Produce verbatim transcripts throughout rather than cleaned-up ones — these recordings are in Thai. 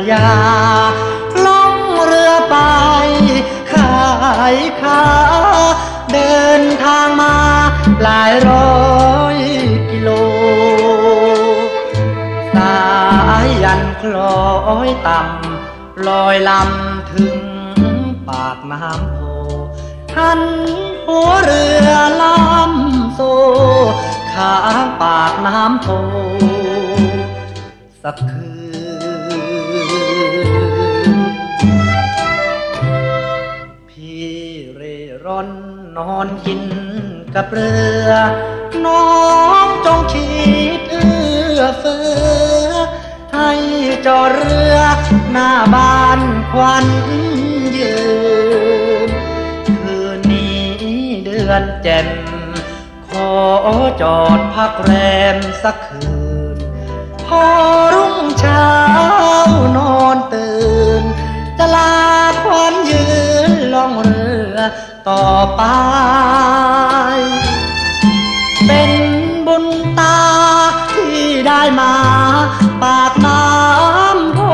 ยาล่องเรือไปขายขาเดินทางมาหลายร้อยกิโลสายยันคล้อยต่ำลอยลำถึงปากน้ำโพหันหัวเรือลำโซข้างปากน้ำโพสักคืนพี่เร่ร่อนนอนกินกับเรือน้องจงคิดเอื้อเฟื้อให้จอดเรือหน้าบ้านควันยืนคืนนี้เดือนแจ่มขอจอดพักแรมสักคืนพอรุ่งเช้านอนตื่นจะลาควันยืนล่องเรือต่อไปเป็นบุญตาที่ได้มาปากน้ำโพ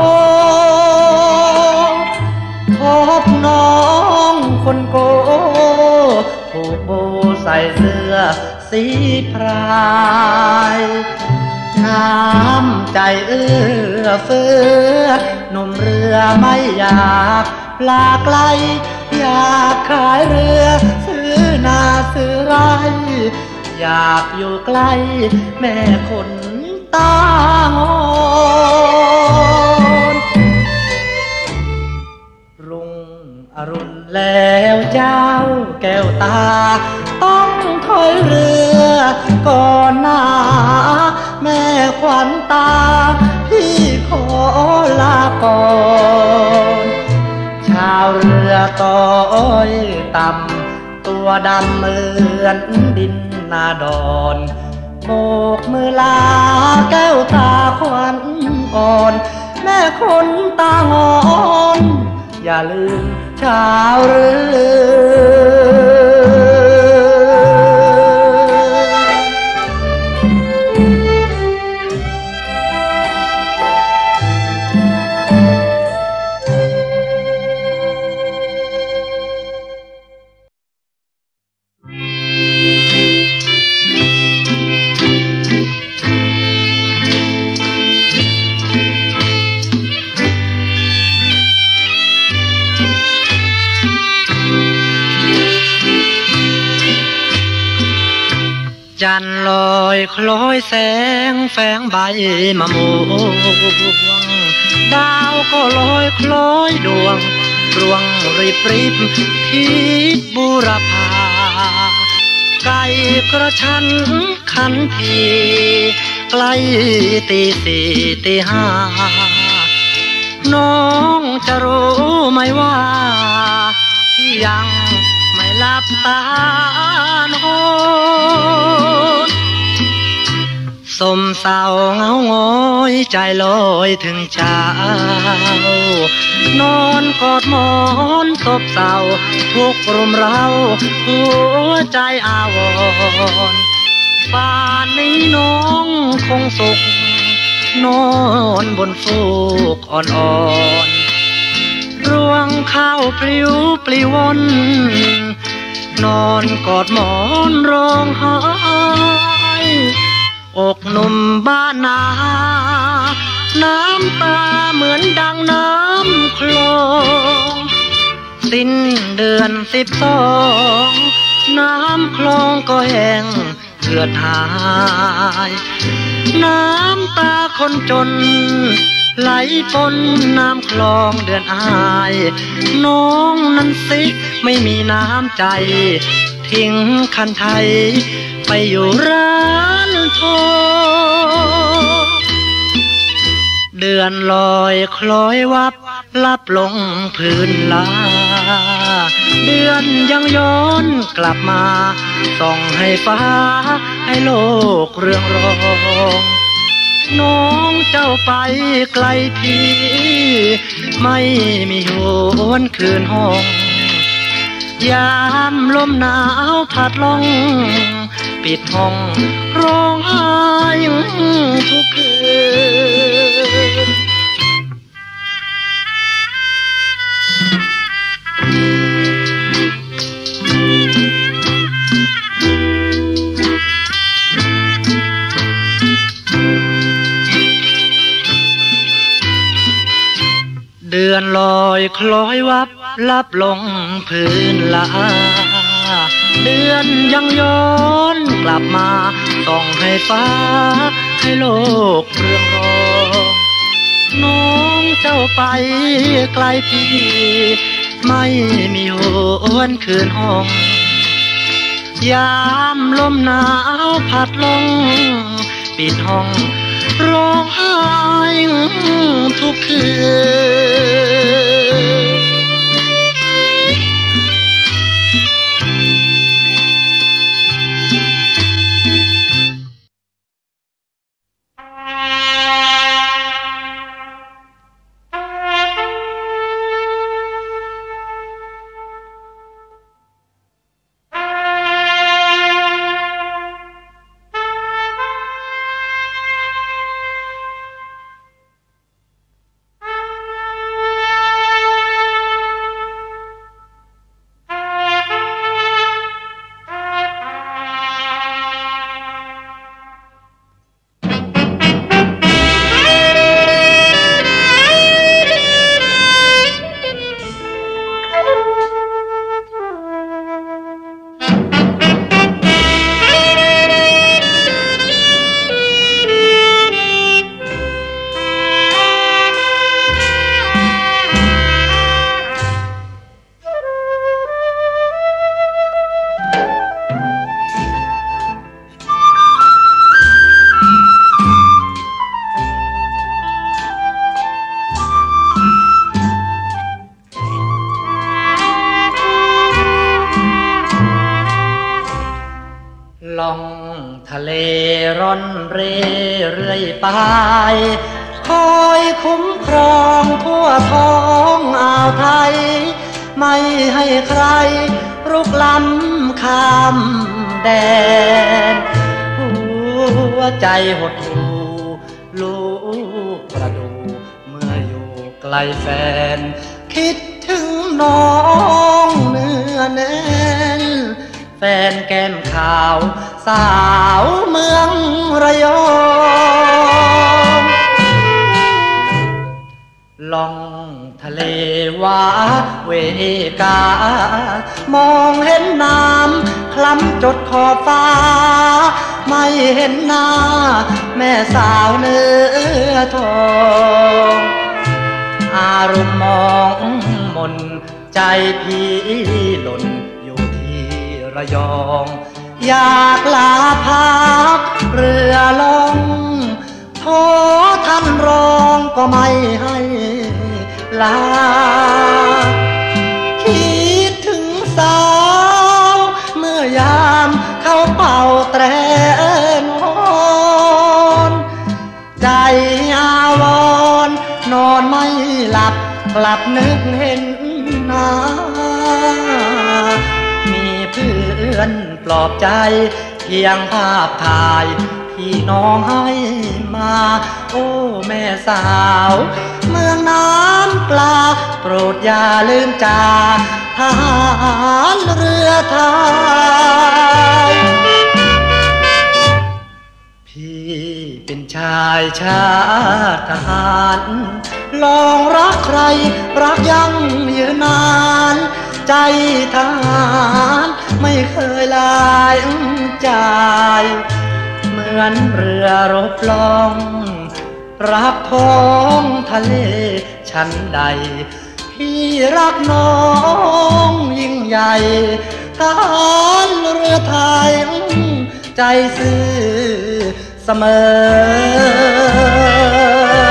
พบน้องคนโกผูกโบใส่เสื้อสีพรายน้ำใจเอื้อเฟื้อหนุ่มเรือไม่อยากลาไกลอยากขายเรือซื้อนาซื้อไร่อยากอยู่ใกล้แม่คนตางอนรุ่งอรุณแล้วเจ้าแก้วตาต้องถอยเรือก่อนหน้าแม่ขวัญตาพี่ขอลาก่อนชาวเรือต้อยต่ำตัวดำเหมือนดินนาดอนโบกมือลาแก้วตาขวัญอ่อนแม่คนตางอนอย่าลืมชาวเรือจันลอยคล้อยแสงแฝงใบมะม่วงดาวก็ลอยคล้อยดวงรวงริบริบทิศบุรพาไก่กระชันขันทีใกล้ตีสี่ตีห้าน้องจะรู้ไหมว่าที่ยังไม่หลับตานอนสมเศร้าเงาง้อยใจลอยถึงเช้านอนกอดหมอนศพเศร้าทุกรุมเราหัวใจอาวรณ์ป่านนี้น้องคงสุขนอนบนฟูกอ่อนๆรวงข้าวปลิวปลิววนนอนกอดหมอนร้องไห้อกหนุ่มบ้านนาน้ำตาเหมือนดังน้ำคลองสิ้นเดือนสิบสองน้ำคลองก็แห้งเหือดหายน้ำตาคนจนไหลปนน้ำคลองเดือนอายน้องนั้นสิไม่มีน้ำใจทิ้งคันไทยไปอยู่ร้านทองเดือนลอยคล้อยวับลับลงพื้นลาเดือนยังย้อนกลับมาส่องให้ฟ้าให้โลกเรืองรองน้องเจ้าไปไกลพี่ไม่มีหวนคืนห้องยามลมหนาวพัดลงปิดห้องร้องไห้ทุกคืนเดือนลอยคล้อยวับลับลงพื้นลาเดือนยังย้อนกลับมาส่องให้ฟ้าให้โลกเรืองรองน้องเจ้าไปไกลพี่ไม่มีหวนคืนห้องยามลมหนาวพัดลงปิดห้องร้องไห้ทุกคืนล่องทะเลร่อนเร่เรื่อยไปคอยคุ้มครองทั่วท้องอ่าวไทยไม่ให้ใครรุกล้ำข้ามแดนหัวใจหดหู่ลูกประดูเมื่ออยู่ไกลแฟนคิดถึงน้องเนื้อแน่นแฟนแก้มขาวสาวเมืองระยองล่องทะเลวาเวกามองเห็นน้ำคล้ำจดขอบฟ้าไม่เห็นหน้าแม่สาวเนื้อทองอารมณ์มองมนใจพี่หล่นระยองอยากลาพักเรือลงโทษท่านรองก็ไม่ให้ลาคิดถึงสาวเมื่อยามเขาเป่าแตรนอนใจอาวรนอนไม่หลับกลับนึกเห็นหน้าเพื่อนปลอบใจเพียงภาพถ่ายที่น้องให้มาโอ้แม่สาวเมืองน้ำปลาโปรดอย่าลืมจ่าทหารเรือไทยพี่เป็นชายชาติทหารลองรักใครรักยั่งยืนนานใจทหารไม่เคยลายใจเหมือนเรือรบล่องรับท้องทะเลชั้นใดพี่รักน้องยิ่งใหญ่ทหารเรือไทยใจซื่อเสมอ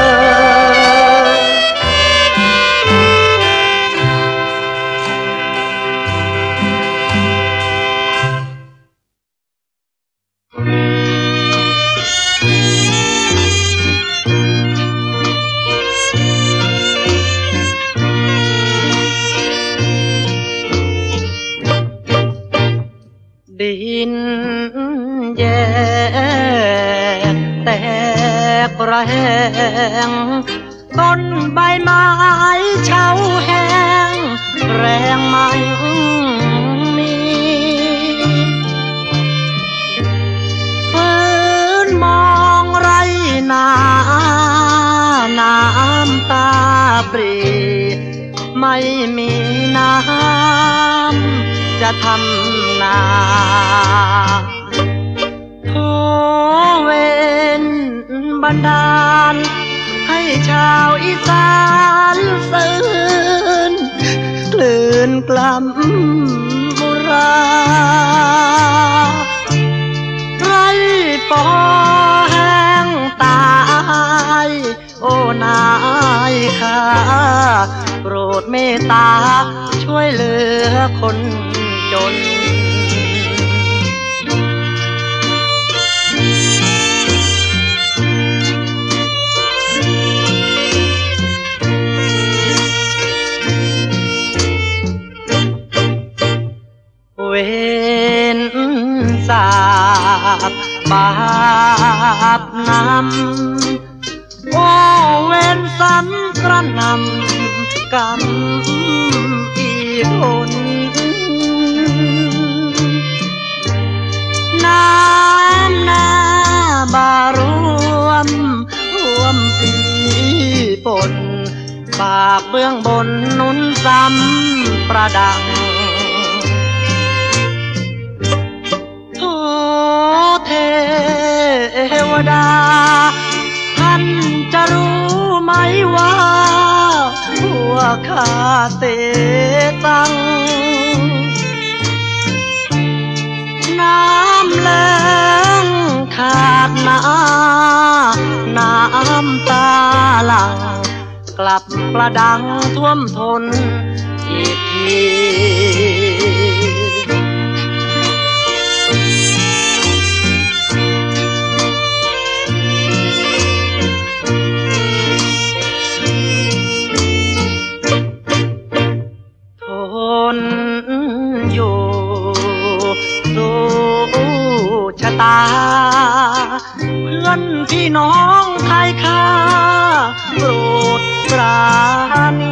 ดินแยกแตกระแหงต้นใบไม้เฉาแห้งแรงไม่มีพื้นมองไรนาน้ำตาปรีไม่มีน้ำจะทำนาขอเว้นบันดาลให้ชาวอีสานซื่นกลืนกล่ำบุราไรปอแห้งตายโอ้นายข้าโปรดเมตตาช่วยเหลือคนจนเวนสาบบาปนำโอ้เวนซ้ำกระนำกรรมอีกคนน้ำหน้าบารวมท่วมปีปนบาปเบื้องบนนุนซ้ำประดังเทวดาท่านจะรู้ไหมว่าพวกข้าเตตังน้ำแล้งขาดนาน้ำตาหลั่งกลับประดังท่วมทนอีกทีอยู่สู้ชะตาเพื่อนพี่น้องไทยข้าโปรดปราณี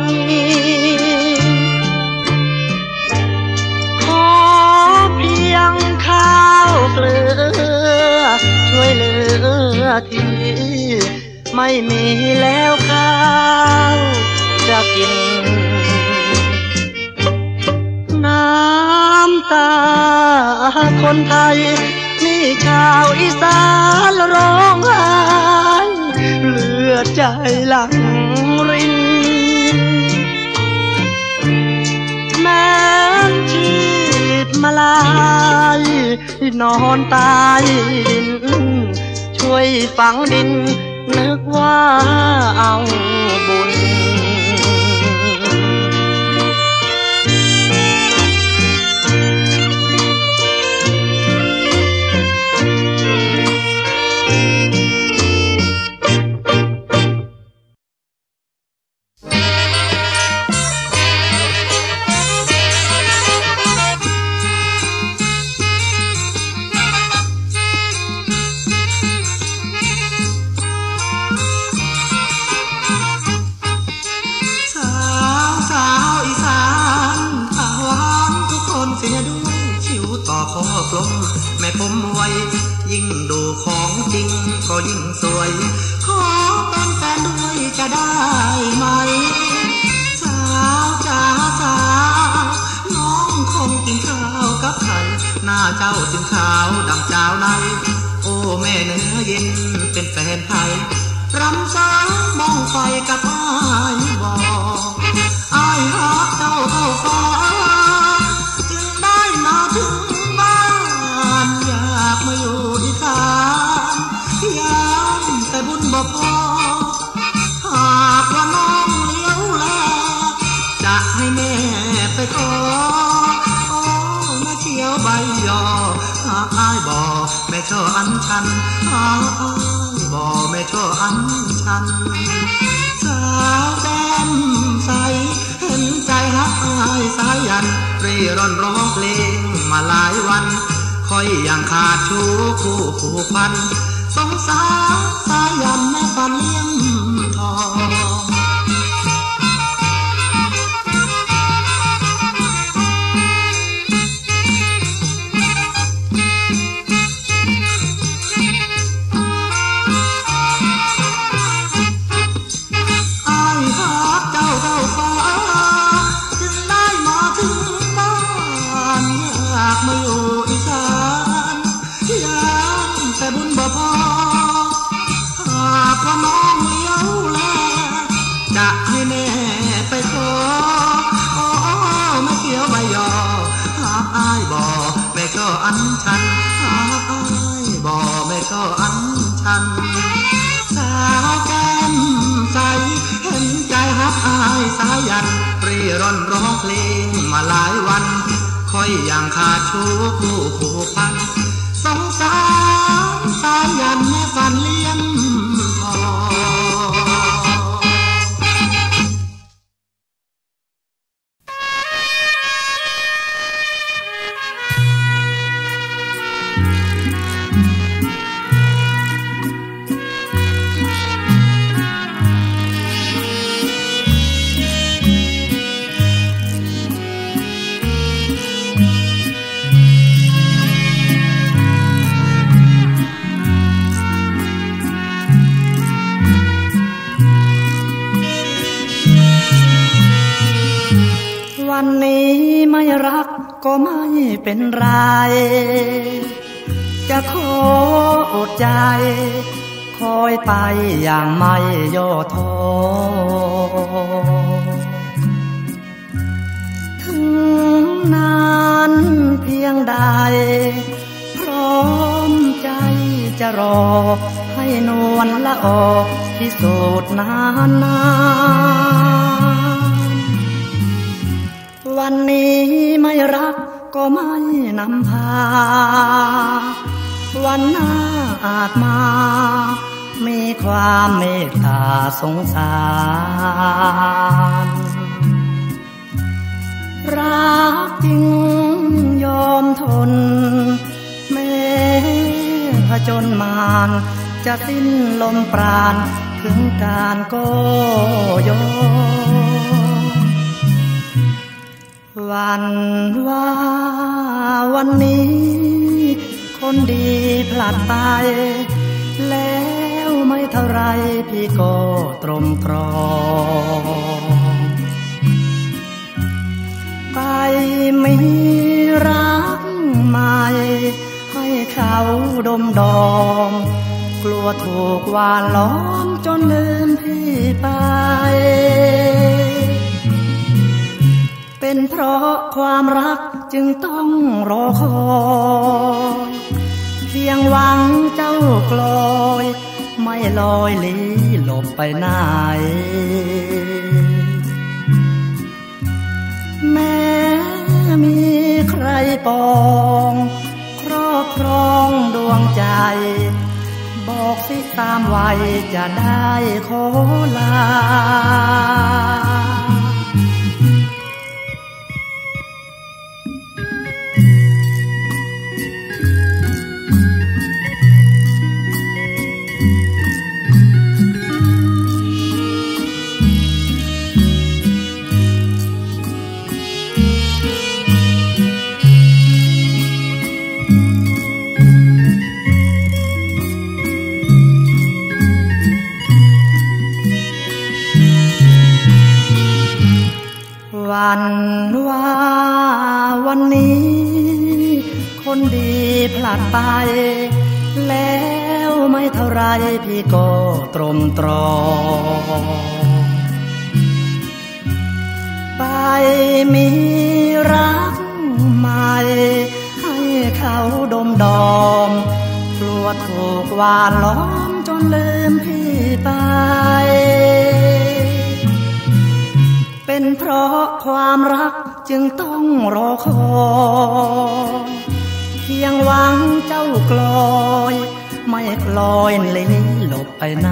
ขอเพียงข้าวเกลือช่วยเหลือทีไม่มีแล้วข้าวจะกินน้ำตาคนไทยนี่ชาวอีสานร้องไห้เลือดใจหลั่งรินแม้ชีดมาลายนอนตายดินช่วยฝังดินนึกว่าเอาบุญแม่ผมไว้ยิ่งดูของจริงก็ยิ่งสวยขอเป็นแฟนด้วยจะได้ไหมสาวจ๋าสาวน้องคงกินข้าวกับไข่หน้าเจ้าจึงขาวดังเจ้าในโอ้แม่เนื้อเย็นเป็นแฟนไทยรำสาวมองไฟกับอ้ายบอกอ้ายรักเจ้าเท่าฟ้าจึงได้มาถึงอยากมาอยู่อีสานยามแต่บุญบ่พอหากว่าน้องเลี้ยวแลจะให้แม่ไปขอโอ้แม่เชียวใบยอหากอ้ายบ่แม่ช่ออันชันหากอ้ายบ่แม่ช่ออันชันสาวแก้มใสเห็นใจรักอ้ายสายันเร่ร่อนร้องเพลงมาหลายวันคอยอย่างขาดชูคู่ผูกพันสงสารสายันแม่ปันเลี้ยงทองอ้ายรักเจ้าเท่าฟ้าก็อันชันหากอายบ่ไม่ก็อันชันสาวแก้มใสเห็นใจฮักอายสายันรีร่อนร้องเพลงมาหลายวันค่อยอย่างขาดชูคู่ผูกพันสงสารสายันแม่สันเลี้ยงพอวันนี้ไม่รักก็ไม่เป็นไรจะขออดใจคอยไปอย่างไม่ย่อท้อถึงนานเพียงใดพร้อมใจจะรอให้นวลละออพิสูจน์นานนานวันนี้ไม่รักก็ไม่นำพาวันหน้าอาจมามีความเมตตาสงสารรักจริงยอมทนแม้ผจญมารจะสิ้นลมปราณถึงการก็ยอมวันว่าวันนี้คนดีพลัดไปแล้วไม่เท่าไรพี่ก็ตรมตรองไปมีรักใหม่ให้เขาดมดอมกลัวถูกหวานล้อมจนลืมพี่ไปเป็นเพราะความรักจึงต้องรอคอยเพียงหวังเจ้ากลอยไม่ลอยลี้หลบไปไหนแม้มีใครปองครอบครองดวงใจบอกสิตามวัยจะได้ขอลาวันว่าวันนี้คนดีพลัดไปแล้วไม่เท่าไรพี่ก็ตรมตรองไปมีรักใหม่ให้เขาดมดอมกลัวถูกหวานล้อมจนลืมพี่ไปเป็นเพราะความรักจึงต้องรอคอยเพียงหวังเจ้ากลอยไม่กลอยลี้หลบไปไหน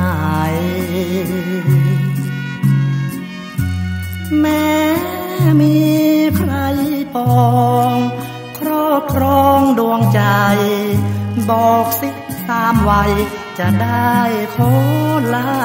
แม้มีใครปองครอบครองดวงใจบอกสิตามวัยจะได้ขอลา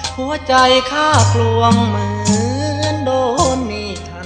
หัวใจข้ากลวงเหมือนโดนมีดทัน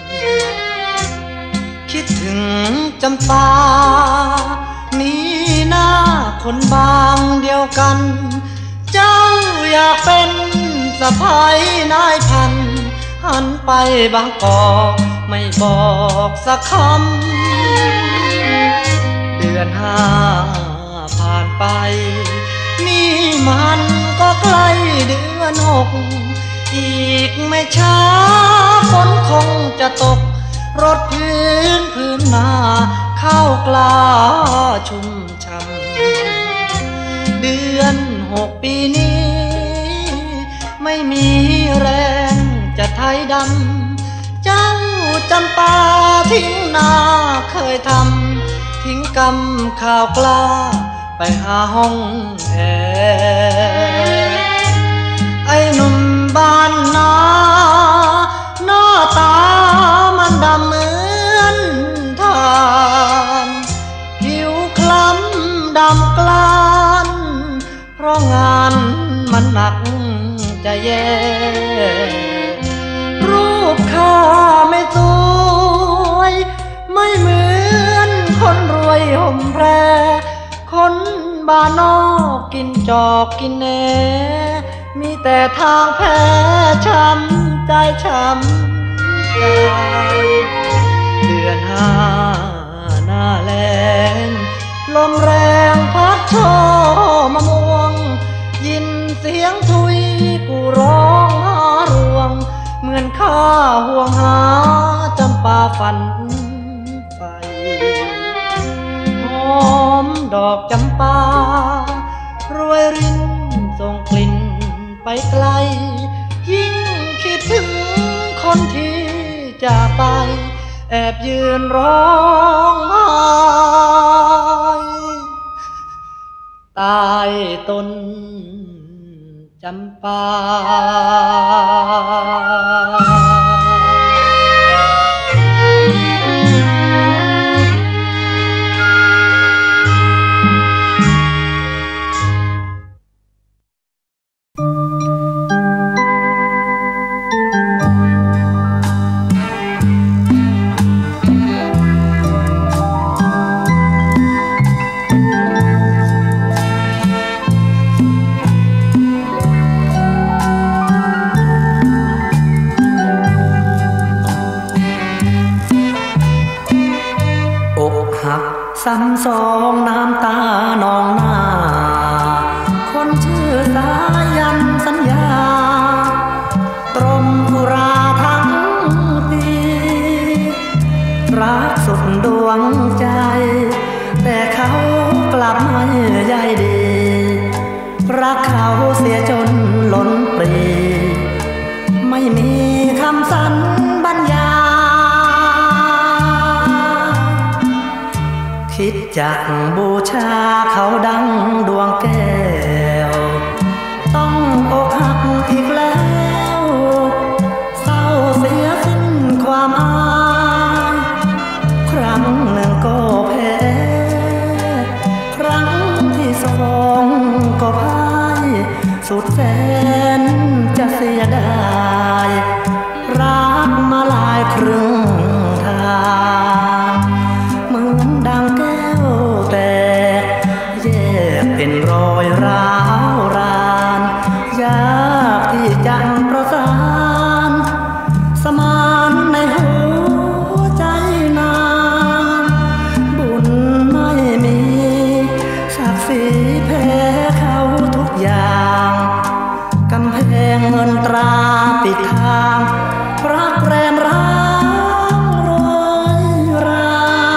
คิดถึงจำปานี่หน้าคนบางเดียวกันเจ้าอยากเป็นสะพ้ายนายพันหันไปบางกอกไม่บอกสักคำเดือนห้าผ่านไปนี่มันก็ใกล้เดือนหกอีกไม่ช้าฝนคงจะตกรถพื้นพื้นนาข้าวกล้าชุ่มช่ำเดือนหกปีนี้ไม่มีแรงจะไถดำเจ้าจำปาทิ้งนาเคยทำทิ้งกำข้าวกล้าไปหาห้องแอร์ไอ้หนุ่มบ้านนาหน้าตามันดำเหมือนทานผิวคล้ำดำกลานเพราะงานมันหนักจะแย่รูปข้าไม่สวยไม่เหมือนคนรวยห่มแพรคนบ้านนอกกินจอกกินแหนมีแต่ทางแพ้ช้ำใจช้ำใจเดือนห้าหน้าแล้งลมแรงพัดช่อมะม่วงยินเสียงทุยกูร้องหารวงเหมือนข้าห่วงหาจำปาฝันไฟหอมดอกจำปารวยรินส่งกลิ่นไปไกลยิ่งคิดถึงคนที่จากไปแอบยืนร้องไห้ใต้ต้นจำปาซ้ำสองน้ำตานองหน้าคนชื่อสายันสัญญาตรมอุราทั้งปีรักสุดดวงใจแต่เขากลับไม่ใยดีรักเขาเสียจนล้นปรีไม่มีคำสัญบรรยายคิดจักบูชาเขาดังดวงแก้วต้องอกหักอีกแล้วเศร้าเสียสิ้นความอายครั้งหนึ่งก็แพ้ครั้งที่สองก็พ่ายสุดแสนจะเสียดายรักมาหลายครึ่งทางเหมือนดังแก้วแต่แยกเป็นรอยร้าวรานยากที่จะประสานสมานในหัวใจนานบุญไม่มีศักดิ์ศรีแพ้เขาทุกอย่างกำแพงเงินตราปิดทางรักแรมร้างโรยรา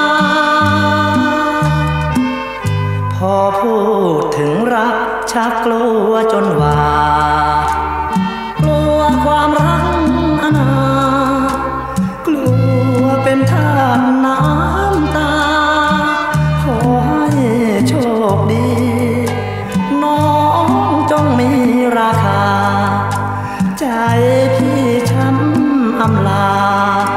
พอพูดถึงรักชักกลัวจนว่ากลัวความรักอนาถกลัวเป็นทาสน้ำตาขอให้โชคดีน้องจงมีราคาใจพี่ช้ำอำลา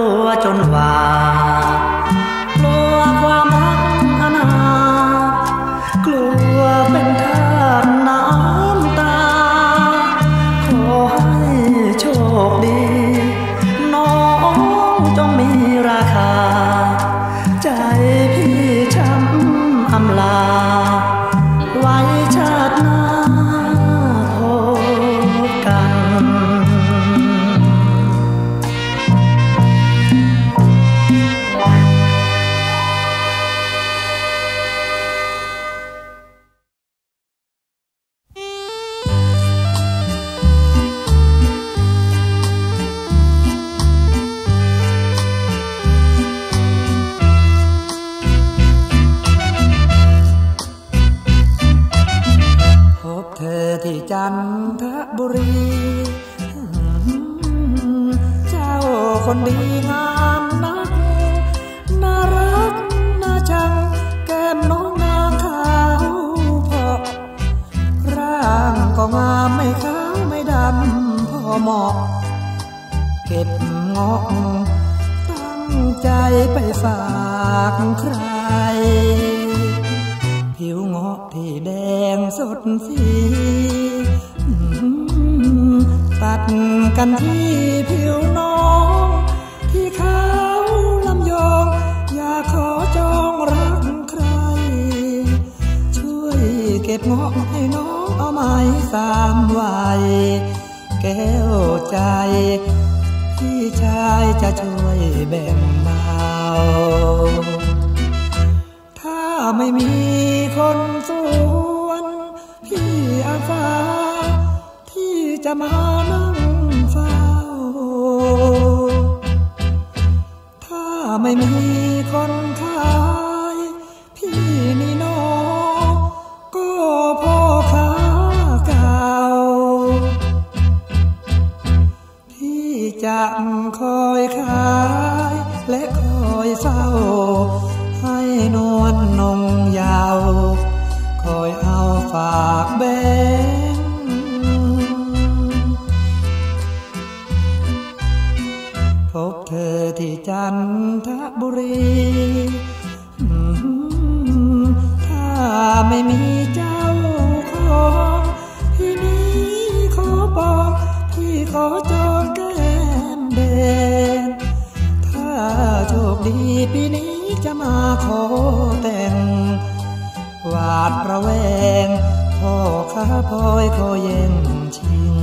ลัวจนว่ากลัวความรักอนาถกลัวเป็นทาสน้ำตาขอให้โชคดีน้องจงมีราคาใจพี่ช้ำอำลาไว้ชาติหน้าพบกันที่จันทบุรีเจ้าคนดีงามนักน่ารักน่าชังแก้มน้องนางขาวพอร่างก็งามไม่ขาวไม่ดำพอเหมาะเก็บงอกตั้งใจไปฝากใครผิวงอกที่แดงสดสีตัดกันที่ผิวน้องที่ขาวลำยองอยากขอจองรักใครช่วยเก็บงอกให้น้องเอาไม้สามวัยแก้วใจพี่ชายจะช่วยแบ่งเบาถ้าไม่มีคนสวนพี่อาสาที่จะมานั่งเฝ้าถ้าไม่มีคนขายพี่นี่น้องก็พ่อค้าเก่าพี่จะคอยขายและคอยเฝ้าให้นวลนงยาวคอยเอาฝากแบงพบเธอที่จันทบุรีถ้าไม่มีเจ้าของพี่นี้ขอบอกพี่ขอจองแก้มแดงถ้าโชคดีปีนี้จะมาขอแต่งหวาดระแวงพ่อข้าพลอยขอแย่งชิง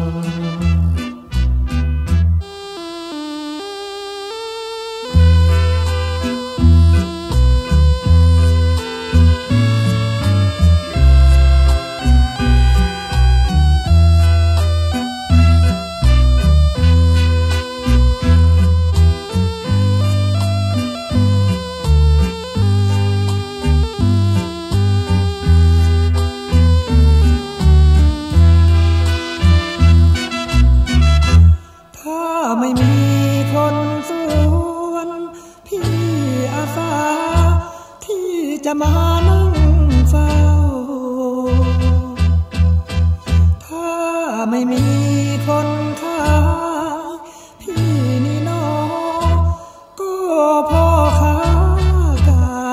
ไม่มีคนสวนพี่อาสาที่จะมานั่งเฝ้าถ้าไม่มีคนขายพี่นี่น้องก็พ่อค้าเก่า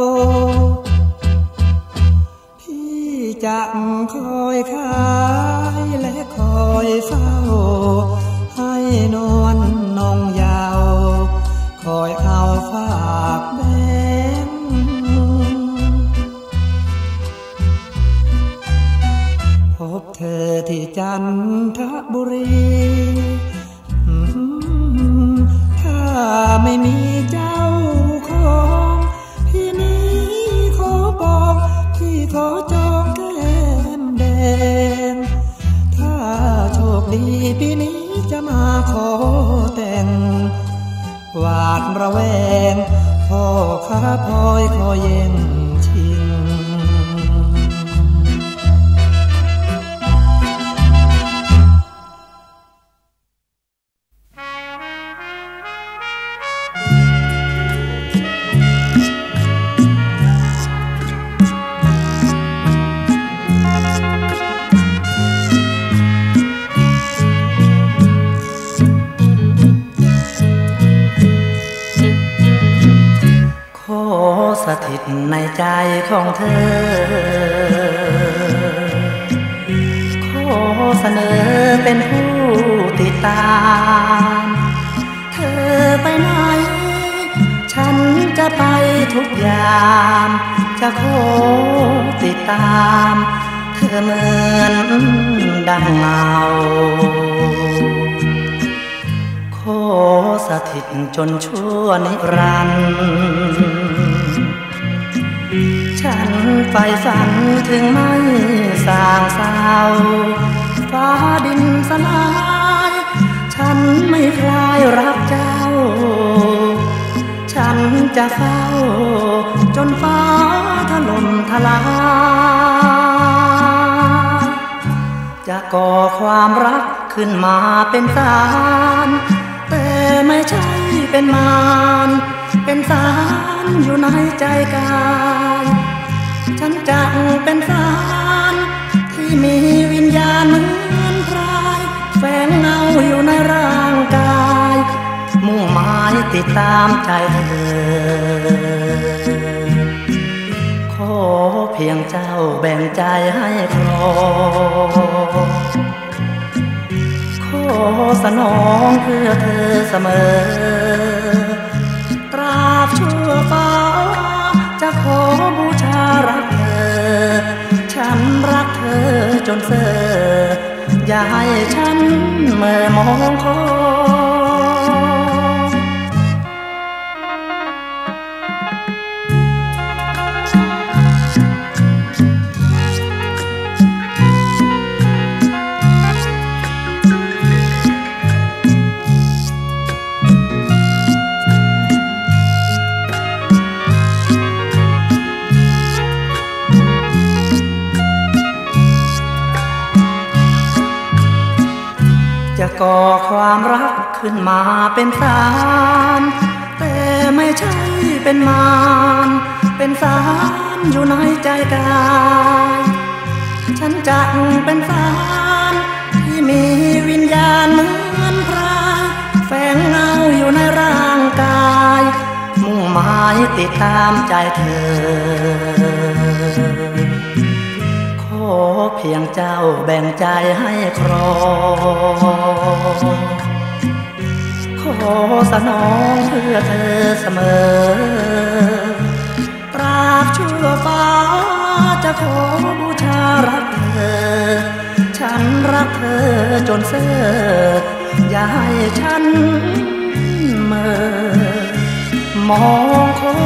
พี่จะคอยขายและคอยเฝ้าให้นวลนงยาวคอยเอาฝากแบงพบเธอที่จันทบุรีถ้าไม่มีเจ้าของพี่นี้ขอบอกพี่ขอจองแก้มแดงถ้าโชคดีปีนี้จะมาขอแต่งหวาดระแวงพ่อข้าพลอยขอแย่งชิงเสถิตในใจของเธอขอเสนอเป็นผู้ติดตามเธอไปไหนฉันจะไปทุกยามจะขอติดตามเธอเหมือนดังเงาขอสถิตจนชั่วนิรันดร์ฉันใฝ่ฝันถึงไม่สร้างเศร้าฟ้าดินสลายฉันไม่คลายรักเจ้าฉันจะเฝ้าจนฟ้าถล่มทลายจะก่อความรักขึ้นมาเป็นศาลแต่ไม่ใช่เป็นมารเป็นศาลอยู่ในใจกายฉันจะเป็นศาลที่มีวิญญาณเหมือนพรายแฝงเงาอยู่ในร่างกายมุ่งหมายติดตามใจเธอขอเพียงเจ้าแบ่งใจให้ครองขอสนองเพื่อเธอเสมอตราบชั่วฟ้าจะขอบูชารักเธอฉันรักเธอจนเซ่ออย่าให้ฉันเมื่อมองคอจะก่อความรักขึ้นมาเป็นศาลแต่ไม่ใช่เป็นมารเป็นศาลอยู่ในใจกายฉันจะเป็นศาลที่มีวิญญาณเหมือนพรายแฝงเงาอยู่ในร่างกายมุ่งหมายติดตามใจเธอขอเพียงเจ้าแบ่งใจให้ครองขอสนองเพื่อเธอเสมอตราบชั่วฟ้าจะขอบูชารักเธอฉันรักเธอจนเซ่ออย่าให้ฉันเมื่อมองคอ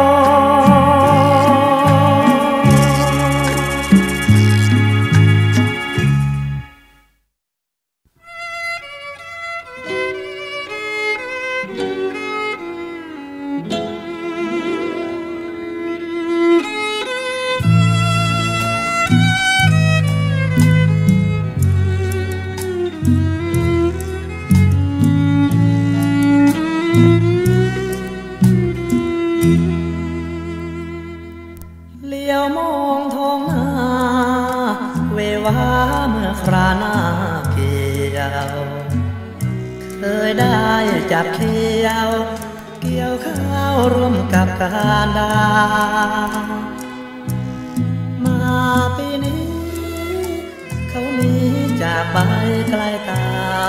จับเขี้ยวเกี่ยวข้าวร่วมกับการดามาปีนี้เขาหนีจากไปไกลตา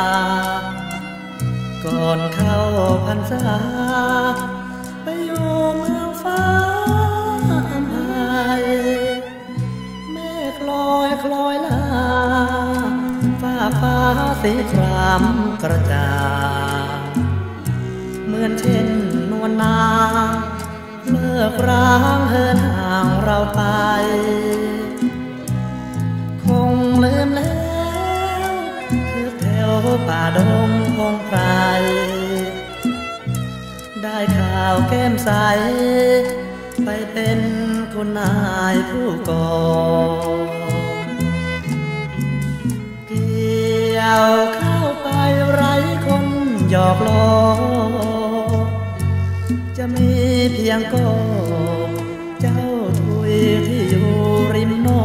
ก่อนเข้าพรรษาไปอยู่เมืองฟ้าอัมพายเมฆลอยคล้อยลาฟ้าฟ้าสีครามกระจ่างเหมือนเช่นนวลนางเลิกร้างเหินห่างเราไปคงลืมแล้วคือแถวป่าดงพงไพรได้ข่าวแก้มใสไปเป็นคุณนายผู้กองเกี่ยวเข้าไปไร้คนหยอกล้อจะมีเพียงก็เจ้าถุยที่อยู่ริมโน้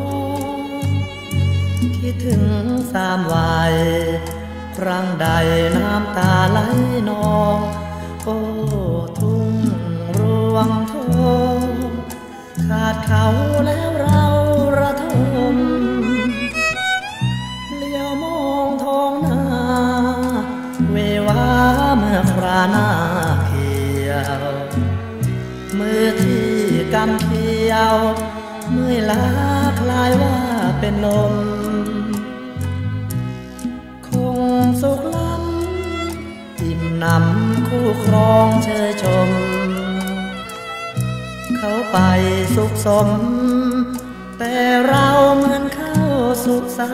คิดถึงสามวัยครั้งใดน้ำตาไหลนองโอ้ทุ่งรวงทองราหน้าเขียวมือที่กำเขียวเมื่อยล้าคล้ายว่าเป็นลมคงสุขล้ำอิ่มหนำคู่ครองเชยชมเขาไปสุขสมแต่เราเหมือนเข้าสุขสา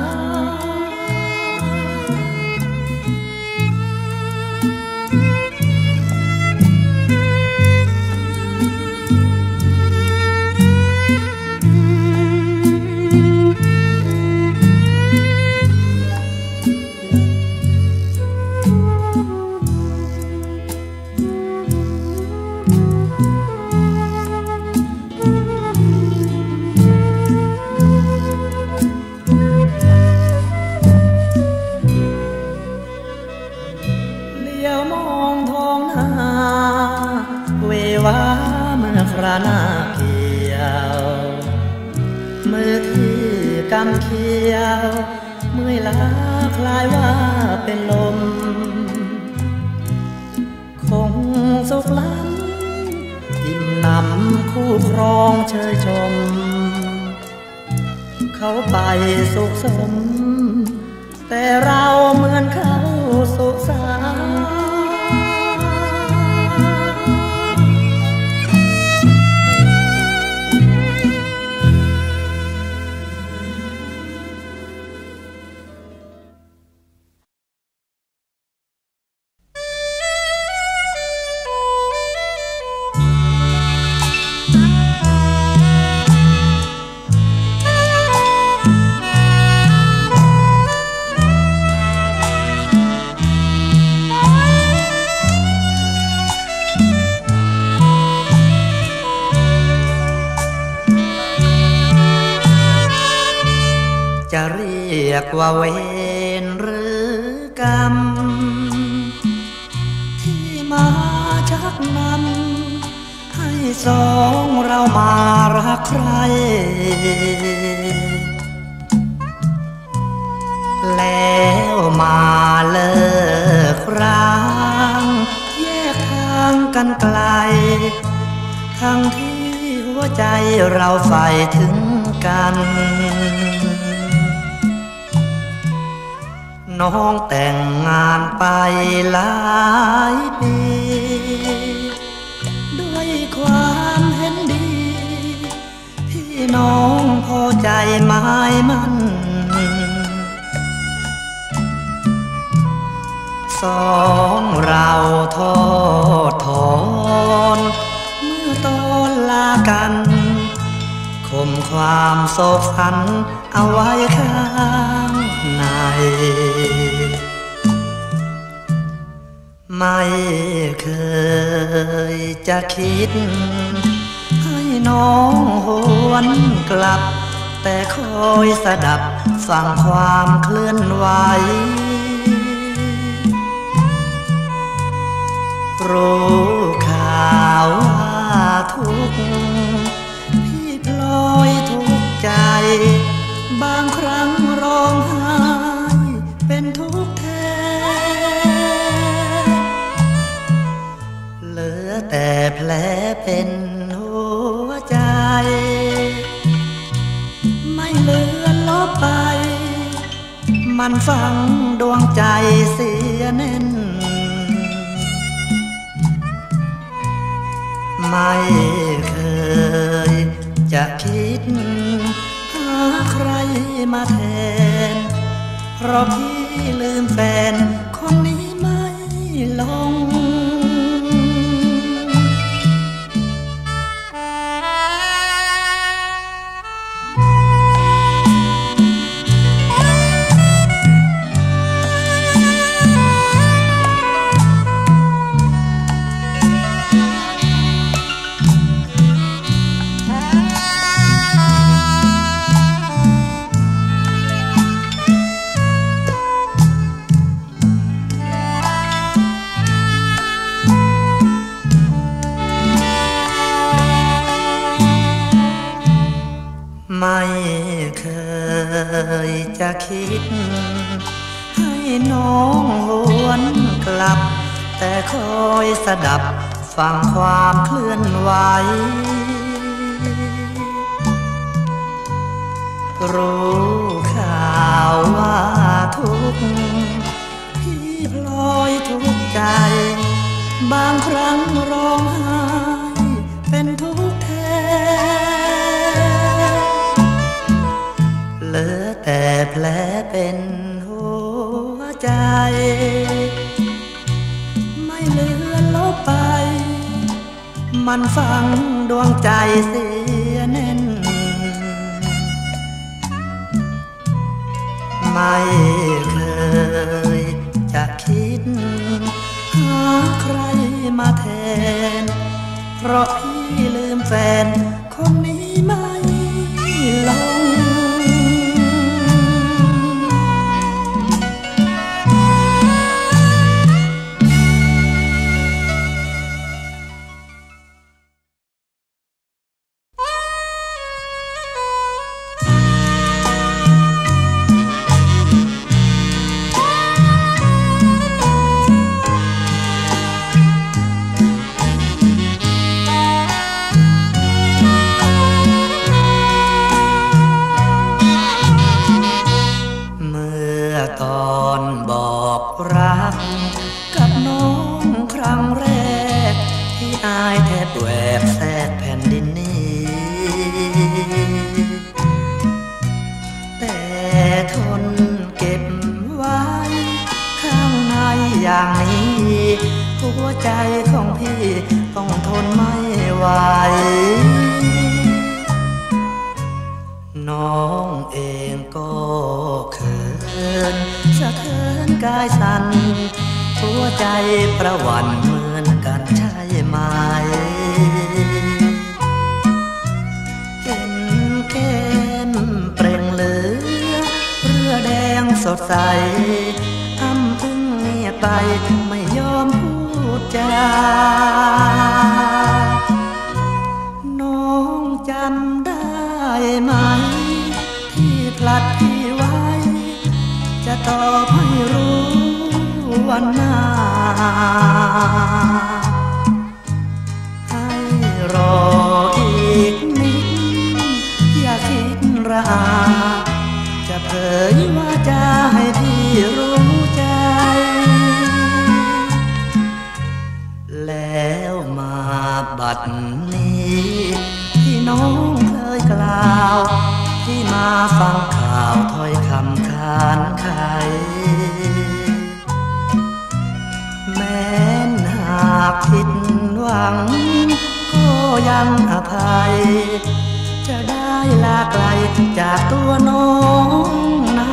คราหน้าเขียวมือที่กำเขียวเมื่อยล้าคล้ายว่าเป็นลมคงสุขล้ำอิ่มหนำคู่ครองเชยชมเขาไปสุขสมแต่เราเหมือนเขาสุขสาจะเรียกว่าเวรหรือกรรมที่มาชักนำให้สองเรามารักใครแล้วมาเลิกร้างแยกทางกันไกลทั้งที่หัวใจเราใฝ่ถึงกันน้องแต่งงานไปหลายปีด้วยความเห็นดีที่น้องพอใจหมายมั่นสองเราทอดถอนเมื่อตอนลากันข่มความโศกสันเอาไว้ข้างในไม่เคยจะคิดให้น้องหวนกลับแต่คอยสดับฟังความเคลื่อนไหวรู้ข่าวว่าทุกพี่พลอยทุกข์ใจบางครั้งร้องไห้เป็นทุกข์แท้เหลือแต่แผลเป็นหัวใจไม่เลือนลบไปมันฝังดวงใจเสียแน่นไม่เคยจะคิดหาใครมาแทนเพราะพี่ลืมแฟนคนนี้ไม่ลงไม่เคยจะคิดให้น้องหวนกลับแต่คอยสดับฟังความเคลื่อนไหวรู้ข่าวว่าทุกข์พี่พลอยทุกข์ใจบางครั้งร้องไห้เป็นทุกข์แท้เหลือแต่แผลเป็นหัวใจไม่เลือนลบไปมันฝังดวงใจเสียแน่นไม่เคยจะคิดหาใครมาแทนเพราะพี่ลืมแฟนคนนี้ไม่ลงตอนบอกรักกับน้องครั้งแรกที่อายแทบแหวกแทรกแผ่นดินนี้แต่ทนเก็บไว้ข้างในอย่างนี้หัวใจของพี่ต้องทนไม่ไหวน้องเองก็เขินสะเทือนกายสั่นหัวใจประหวั่นเหมือนกันใช่ไหมเห็นแก้มเปล่งเหลือเรือแดงสดใสทำพึ่งเงียบไปไม่ยอมพูดจาน้องจำได้ไหมที่พลัดพี่ไว้จะตอบให้รู้วันหน้าให้รออีกนิดอย่าคิดระอาจะเผยว่าจะให้พี่รู้ใจแล้วมาบัดนี้ที่น้องเคยกล่าวที่มาฟังข่าวถ้อยคำค้านใครแม้นหากผิดหวังก็ยังอภัยจะได้ลาไกลจากตัวน้องนา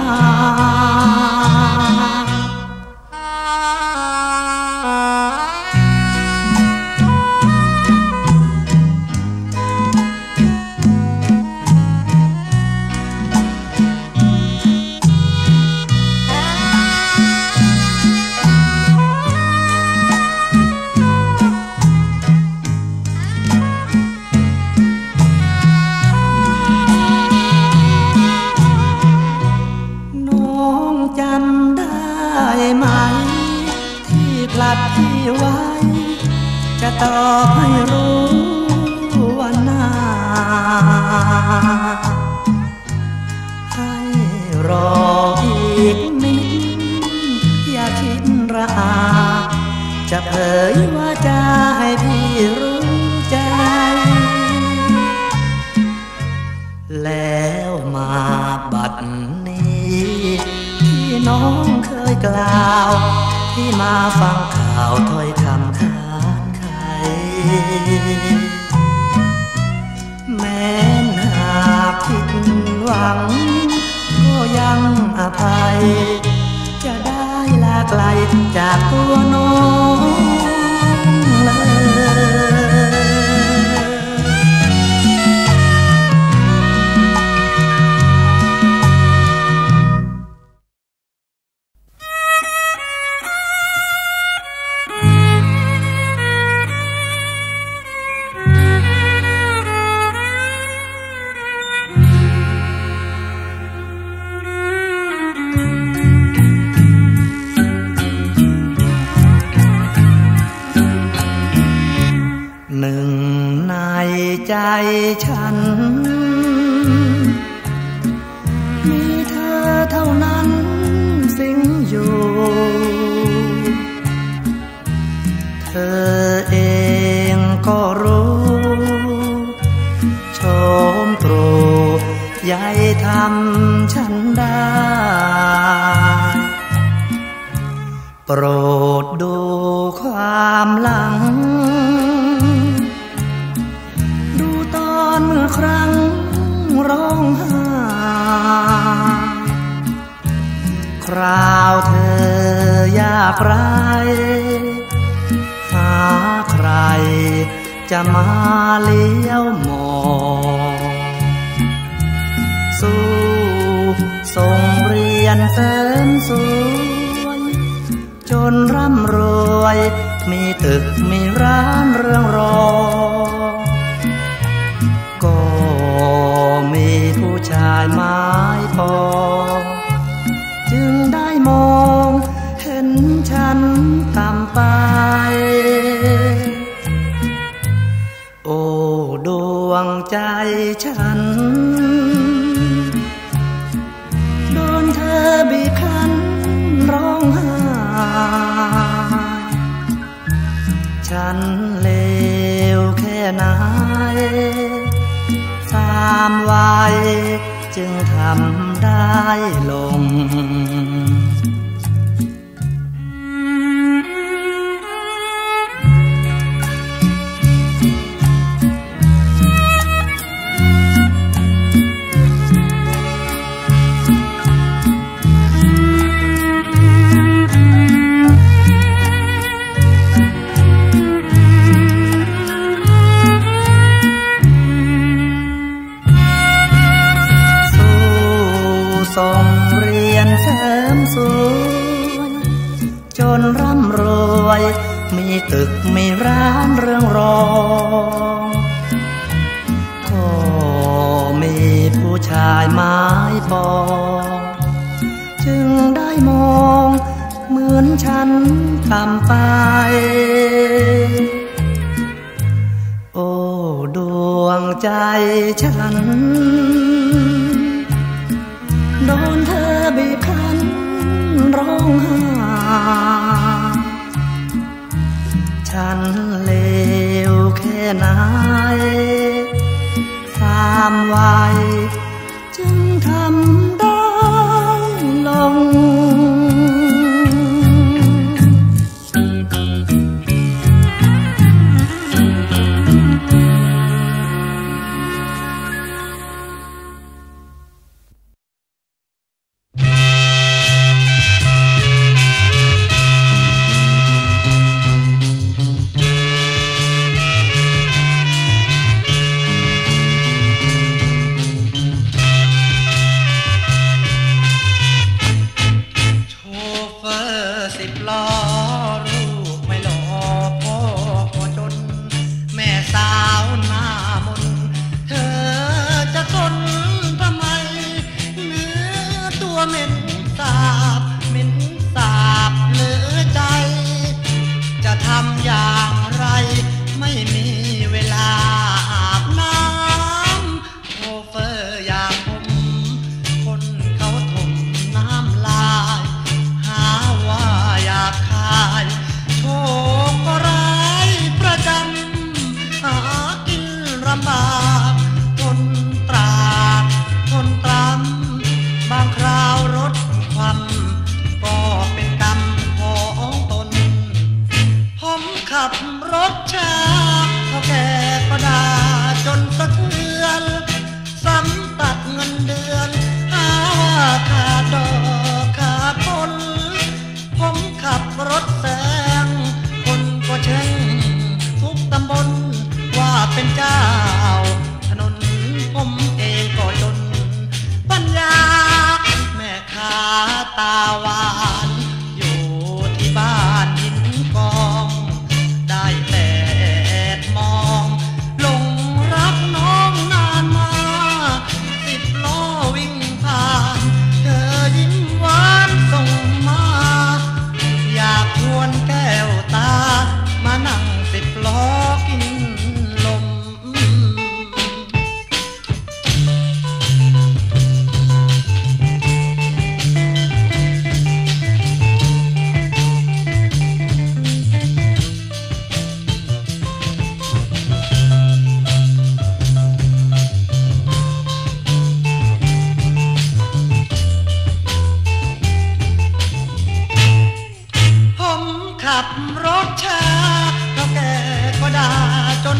จำได้ไหมที่พลัดพี่ไว้จะตอบให้รู้วันหน้าให้รออีกนิดอย่าคิดระอาจะเผยว่าจะให้พี่รู้ใจแล้วมาบัดนี้น้องเคยกล่าวที่มาฟังข่าวถ้อยคำค้านใครแม้นหากผิดหวังก็ยังอภัยจะได้ลาไกลจากตัวน้องเลยใจฉันมีเธอเท่านั้นสิงอยู่เธอเองก็รู้ชมตรูยายทำฉันได้โปรดดูความหลังดูตอนเมื่อครั้งร้องไห้คราวเธอยากไร้หาใครจะมาเลี้ยวมองสู้ส่งเรียนเสริมสวยจนร่ำรวยมีตึกมีร้านเรื่องรองก็มีผู้ชายไม้พอจึงได้มองเห็นฉันต่ำไปโอ้ดวงใจฉันโดนเธอบีบคั้นร้องไห้ฉันเลวแค่ไหนสามวัยจึงทำได้ลงส่งเรียนเสริมสวยจนร่ำรวยมีตึกมีร้านเรื่องรองก็มีผู้ชายไม้ปองจึงได้มองเหมือนฉันต่ำไปโอ้ดวงใจฉันโดนเธอบีบคั้นร้องไห้ฉันเลวแค่ไหนสามวัยจึงทำได้ลง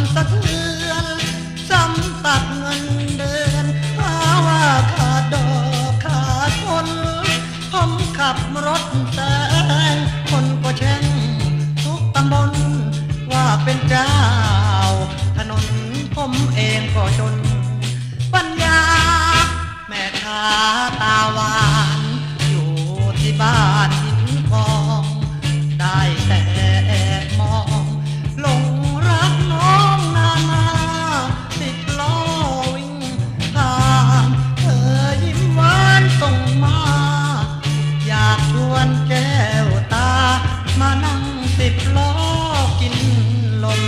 สะเทือนซ้ำตัดเงินเดือนหาว่าขาดดอกขาดคนผมขับรถแซงคนก็แช่งทุกตำบลว่าเป็นเจ้าถนนผมเองก็จนปัญญาแม่ค้าตาหวานอยู่ที่บ้านหินกองได้แต่แอบมองหลงรักน้องนานาติดล้อวิ่งผ่านเธอยิ้มหวานส่งมาอยากชวนแก้วตามานั่งสิบล้อกินลม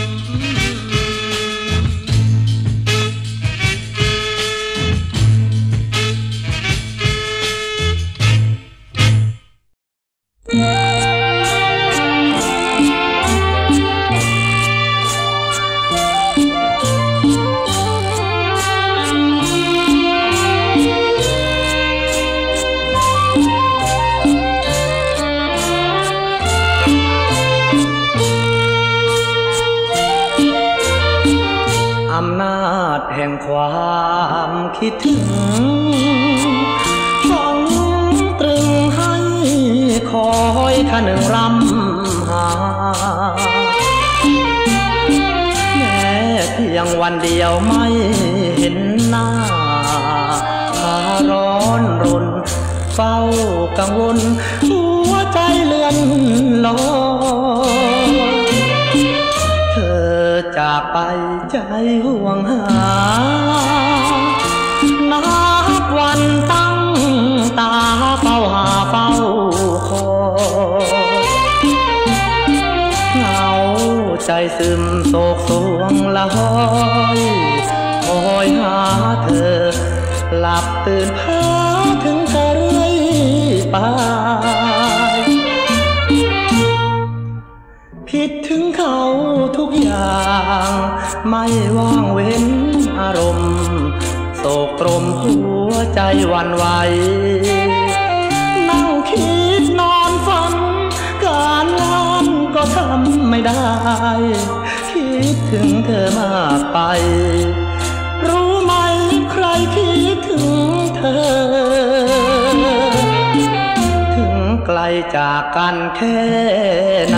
อำนาจแห่งความคิดถึงฝังตรึงให้คอยท่าหนึ่งรำหาแม้เพียงวันเดียวไม่เห็นหน้าพาร้อนรนเฝ้ากังวลหัวใจเลื่อนลอยเธอจากไปใจห่วงหานับวันตั้งตาเฝ้าหาเฝ้าคอยเหงาใจซึมโศกสวงละห้อยคอยหาเธอหลับตื่นพาถึงเธอเรื่อยไปคิดถึงเขาทุกอย่างไม่ว่างเว้นอารมณ์โศกตรมหัวใจหวั่นไหวนั่งคิดนอนฝันการงานก็ทำไม่ได้คิดถึงเธอมากไปรู้ไหมใครคิดถึงเธอถึงไกลจากกันแค่ไหน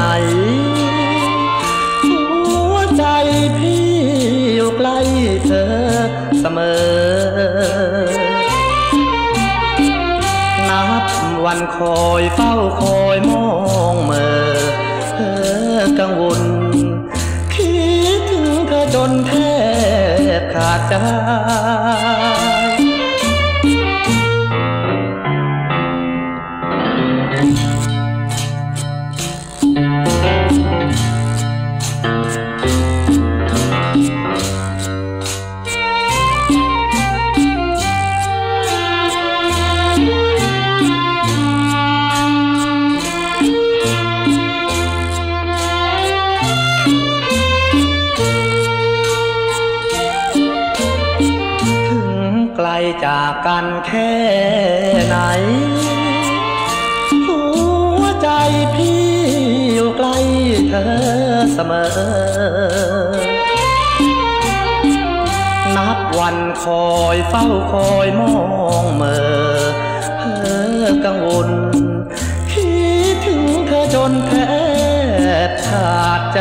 ใจพี่อยู่ใกล้เธอเสมอนับวันคอยเฝ้าคอยมองเมื่อเธอกังวลคิดถึงเธอจนแทบขาดใจจากกันแค่ไหนหัวใจพี่อยู่ใกล้เธอเสมอนับวันคอยเฝ้าคอยมองเมื่อเธอกังวลคิดถึงเธอจนแทบขาดใจ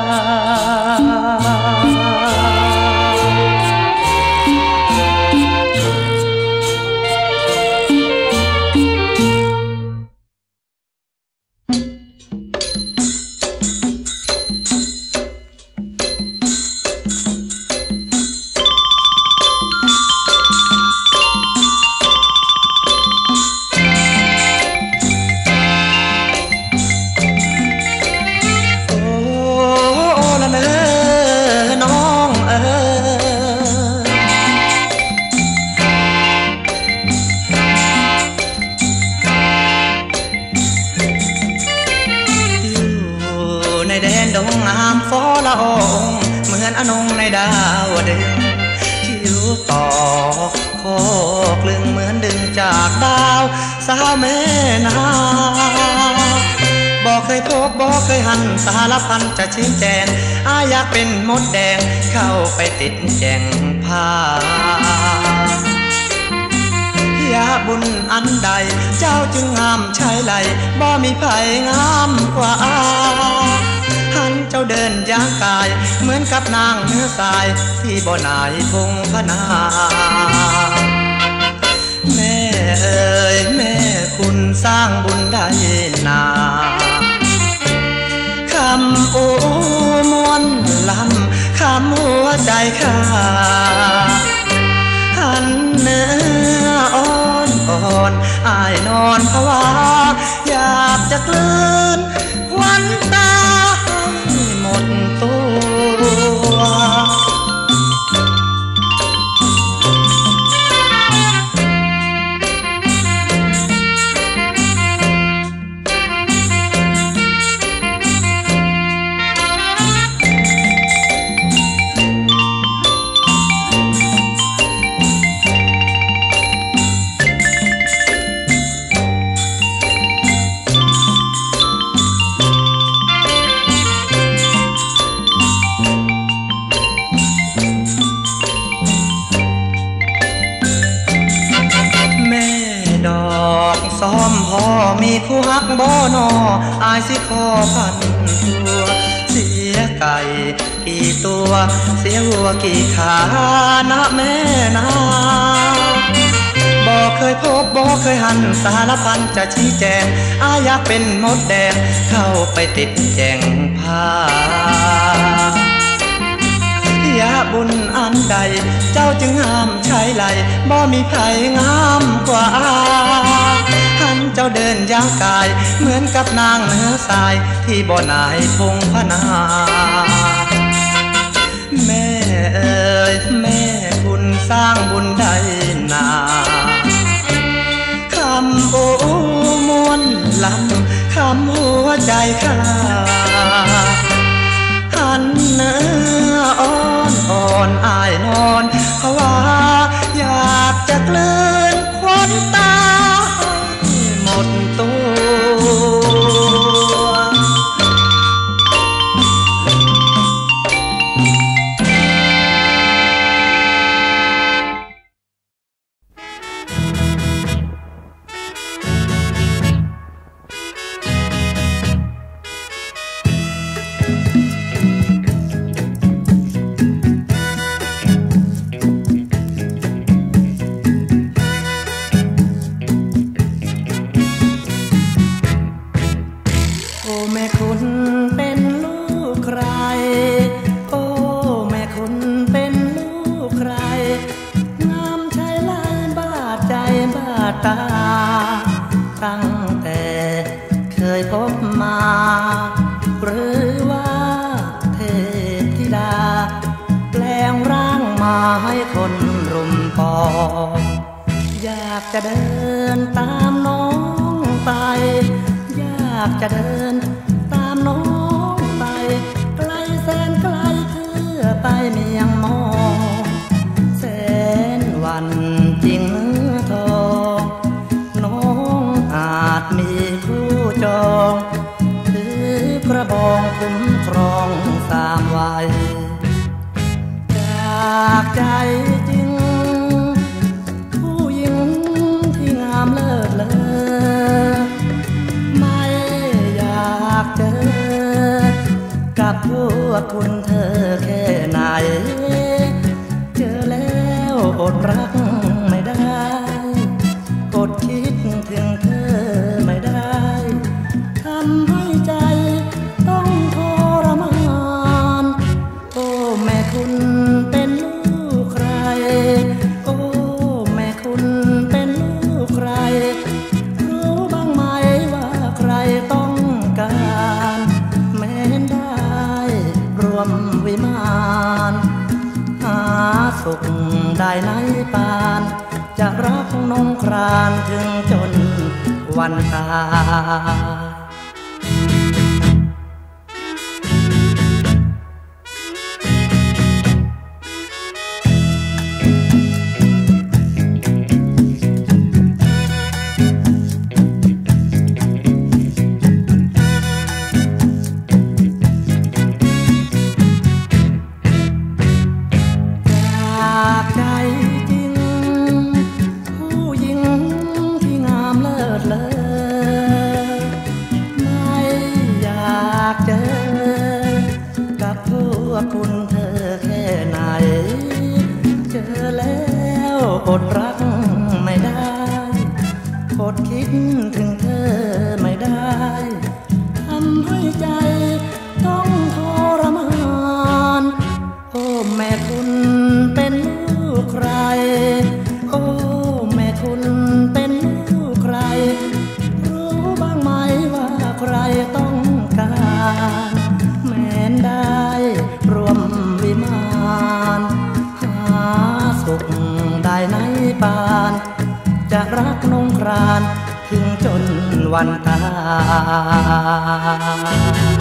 เหมือนอนงในดาวดึงคิ้วต่อคอกลึงเหมือนดึงจากดาวสาวแม่นาบอกเคยพบบ่เคยหันสารพันจะชี้แจงอาอยากเป็นมดแดงเข้าไปติดแจงผ้ายาบุญอันใดเจ้าจึงงามใช้ไหลบ่มีไผงามกว่าอาหันเจ้าเดินย่างกายเหมือนกับนางเนื้อสายที่บ่นายพงพนาแม่เอ๋ยแม่คุณสร้างบุญได้นาคำโอ้มวนลำคำหัวใจข้าหันเนื้ออ่อนอ่อนอายนอนภาวะอยากจะกลืนควันตาให้หมดตัวซ้อมพอมีคู่ฮักบ่นออายสิขอพันตัวเสียไก่กี่ตัวเสียวัวกี่ขานะแม่นาบ่เคยพบบ่เคยหันสารพันจะชี้แจงอาอยากเป็นมดแดงเข้าไปติดแจงผ้ายาบุญอันใดเจ้าจึงงามใช้ไหลบ่มีไผงามกว่าอาหันเจ้าเดินย่างกายเหมือนกับนางเนื้อสายที่บ่นายพงพนาแม่เอ๋ยแม่คุณสร้างบุญได้นาคำโอ้มวนลำคำหัวใจข้าหันเนื้ออ่อนอ่อนอายนอนเพราะว่าอยากจะกลืนควันตาหมดตัวตั้งแต่เคยพบมาหรือว่าเทพธิดาแปลงร่างมาให้คนรุมปองอยากจะเดินตามน้องไปอยากจะเดินตามน้องไปไกลแสนไกลเพื่อไปเมียงมองแสนวันจริงทองน้องอาจมีคู่จองถือกระบองคุ้มครองสามวัยจากใจจริงผู้หญิงที่งามเลิศเลอไม่อยากเจอกับพวกคุณเธอแค่ไหนเจอแล้วอดรักไม่ได้อดคิดถึงเธอไม่ได้ทำให้ใจต้องทรมานโอ้แม่คุณเป็นลูกใครโอ้แม่คุณเป็นลูกใครรู้บ้างไหมว่าใครต้องการแม้นได้รวมวิมานหาสุขได้ในปานจะรักน้องครานถึงจนวันตายคุณเธอแค่ไหนเจอแล้วอดรักไม่ได้อดคิดถึงเธอไม่ได้ทำให้ใจต้องทรมานโอ้แม่คุณเป็นลูกใครโอ้แม่คุณเป็นลูกใครรู้บ้างไหมว่าใครต้องการแม้นได้รวมวิมานหาสุขได้ในปานจะรักนงครานถึงจนวันตาย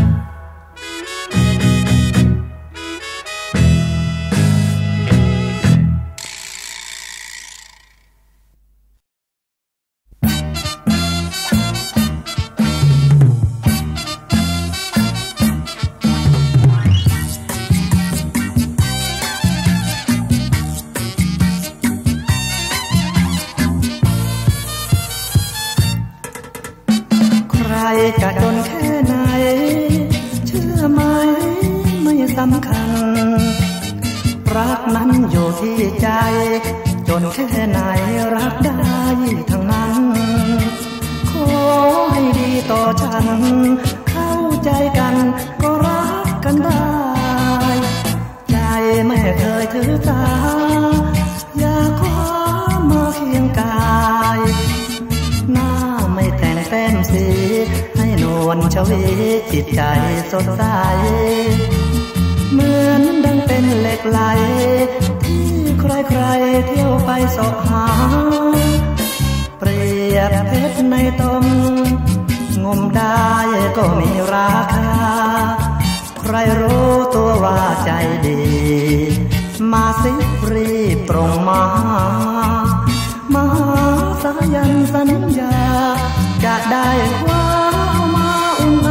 จะจนแค่ไหนเชื่อไหมไม่สำคัญรักนั้นอยู่ที่ใจจนแค่ไหนรักได้ทั้งนั้นขอให้ดีต่อฉันเข้าใจกันก็รักกันได้ใจไม่เคยถือสาอยากขอมาเคียงกายหน้าไม่แต่งแต้มสีให้นวลชวีจิตใจสดใสเหมือนดังเป็นเหล็กไหลที่ใครๆเที่ยวไปสอบหาเปรียบเพชรในตมงมได้ก็มีราคาใครรู้ตัวว่าใจดีมาสิรีบตรงมามาสายันสัญญาจะได้คว้ามาอุ่นไอ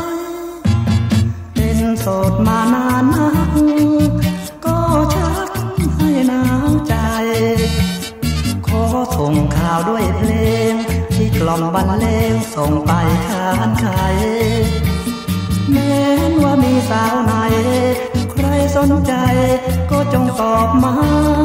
เป็นโสดมานานนักก็ชักให้หนาวใจขอส่งข่าวด้วยเพลงที่กล่อมบรรเลงส่งไปข้างใครแม้ว่ามีสาวไหนใครสนใจก็จงตอบมา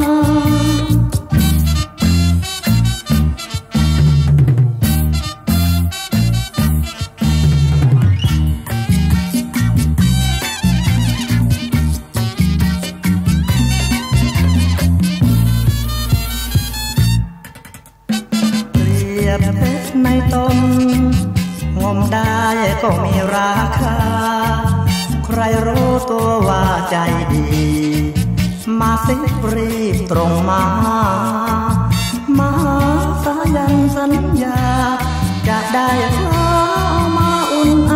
เพชรในต้นงมได้ก็มีราคาใครรู้ตัวว่าใจดีมาสิรีบตรงมามาสายันสัญญาจะได้คว้ามาอุ่นไอ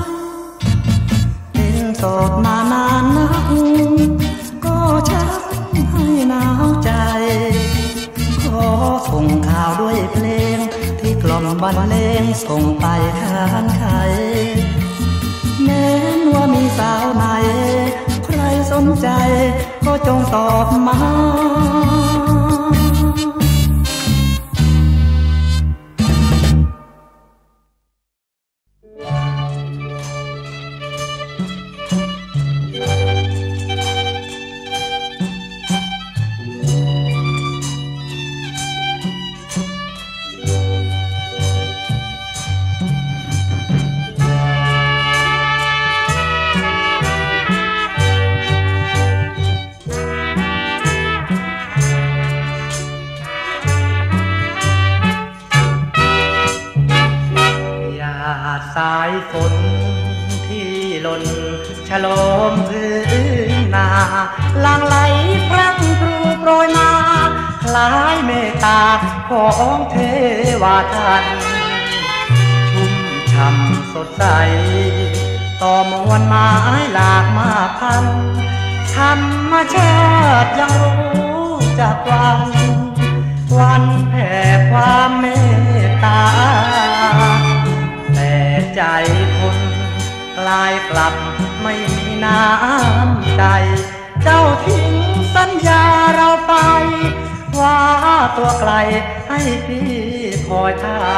เป็นโสดมานานนักก็ชักให้หนาวใจขอส่งข่าวด้วยเพลงที่กล่อมบรรเลงส่งไปข้างใครแม้ว่ามีสาวไหนใครสนใจก็จงตอบมาสายฝนที่หล่นฉโลมพื้นนาหลั่งไหลพรั่งพรูโปรยมาคล้ายเมตตาของเทวทัตชุ่มช่ำสดใสต่อมวลไม้หลากมากพันธรรมชาติยังรู้จักวันวันแผ่ความเมตตาใจคนกลายกลับไม่มีน้ำใจเจ้าทิ้งสัญญาเราไปว่าตัวไกลให้พี่คอยท่า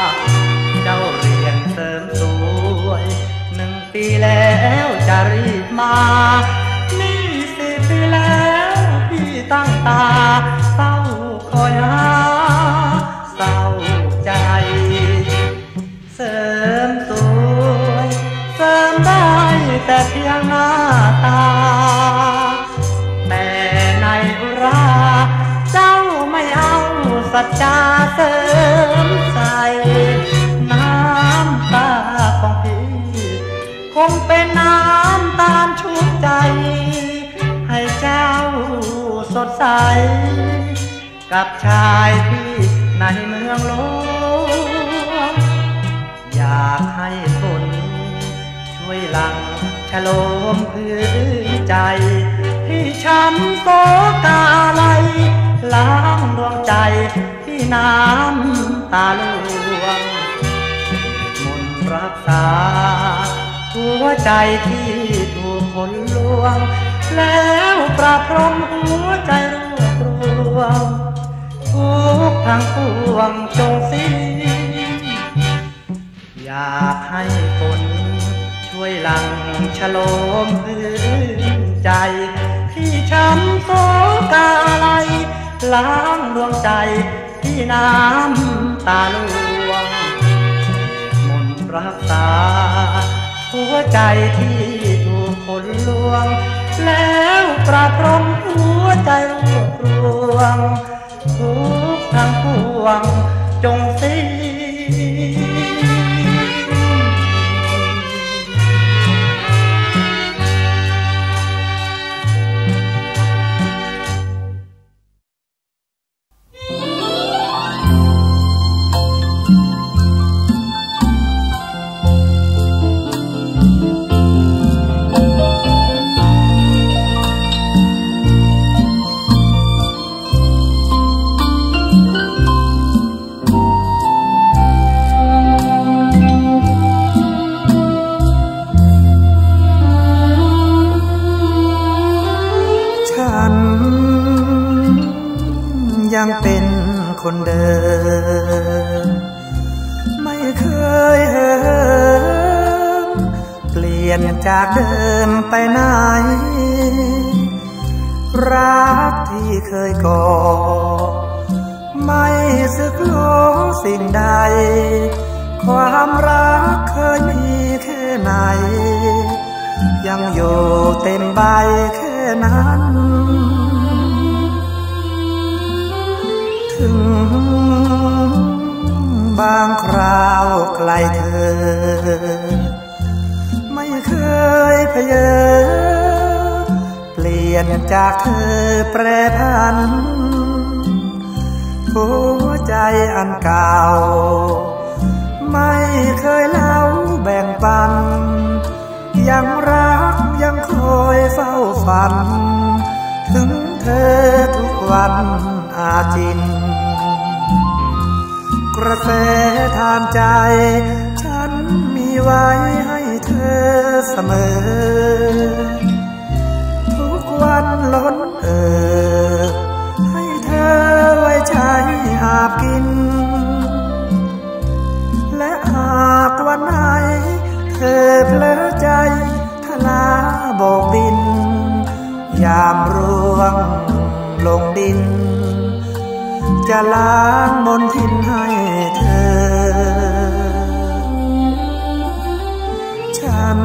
เจ้าเรียนเสริมสวยหนึ่งปีแล้วจะรีบมานี่สิบปีแล้วพี่ตั้งตาเศร้าคอยหาเศร้าใจเสริมสวยเสริมได้แต่เพียงหน้าตาแต่ในอุราเจ้าไม่เอาสัจจาเสริมใส่น้ำตาของพี่คงเป็นน้ำตาลชุบใจให้เจ้าสดใสกับชายที่ในเมืองหลวงอยากให้คนช่วยหลั่งฉโลมพื้นใจที่ช้ำโศกาลัยล้างดวงใจที่น้ำตาหลวงมนต์รักษาหัวใจที่ถูกคนลวงแล้วประพรมหัวใจรวบรวมทุกทางปวงจงสิ้นอยากให้คนช่วยหลั่งฉโลมพื้นใจที่ช้ำโศกาลัยล้างดวงใจที่น้ำตาหลวงมนต์รักษาหัวใจที่ถูกคนลวงแล้วประพรมหัวใจรวบรวมทุกทางปวงจงสิ้นยังเป็นคนเดิมไม่เคยเหิมเปลี่ยนจากเดิมไปไหนรักที่เคยก่อไม่สึกหลงสิ่งใดความรักเคยมีแค่ไหนยังอยู่เต็มใบแค่นั้นถึงบางคราวไกลเธอไม่เคยเพยอเปลี่ยนจากเธอแปรผันหัวใจอันเก่าไม่เคยเล่าแบ่งปันยังรักยังคอยเฝ้าฝันถึงเธอทุกวันอาจินกระแสทางใจฉันมีไว้ให้เธอเสมอทุกวันล้นเอ่อให้เธอไว้ใช้อาบกินและหากวันไหนเธอเพลอใจทลาโบกบินยามร่วงลงดินจะล้างมนทินให้เธอฉัน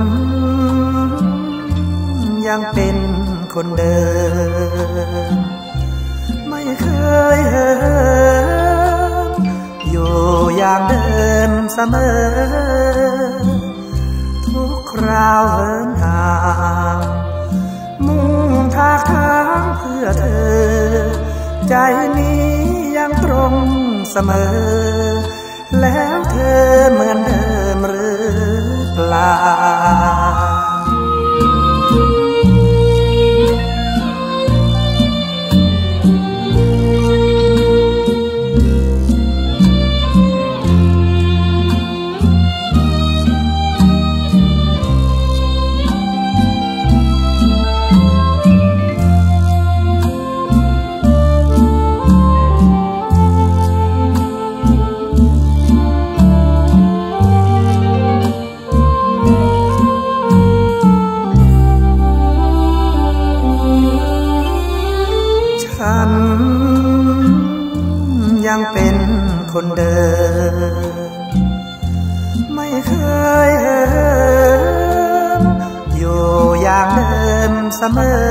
ยังเป็นคนเดิมไม่เคยเหิมอยู่อย่างเดิมเสมอทุกคราวเหินห่างมุ่งทางทางเพื่อเธอใจนี้ยังตรงเสมอแล้วเธอเหมือนเดิมหรือเปล่าเเสมอ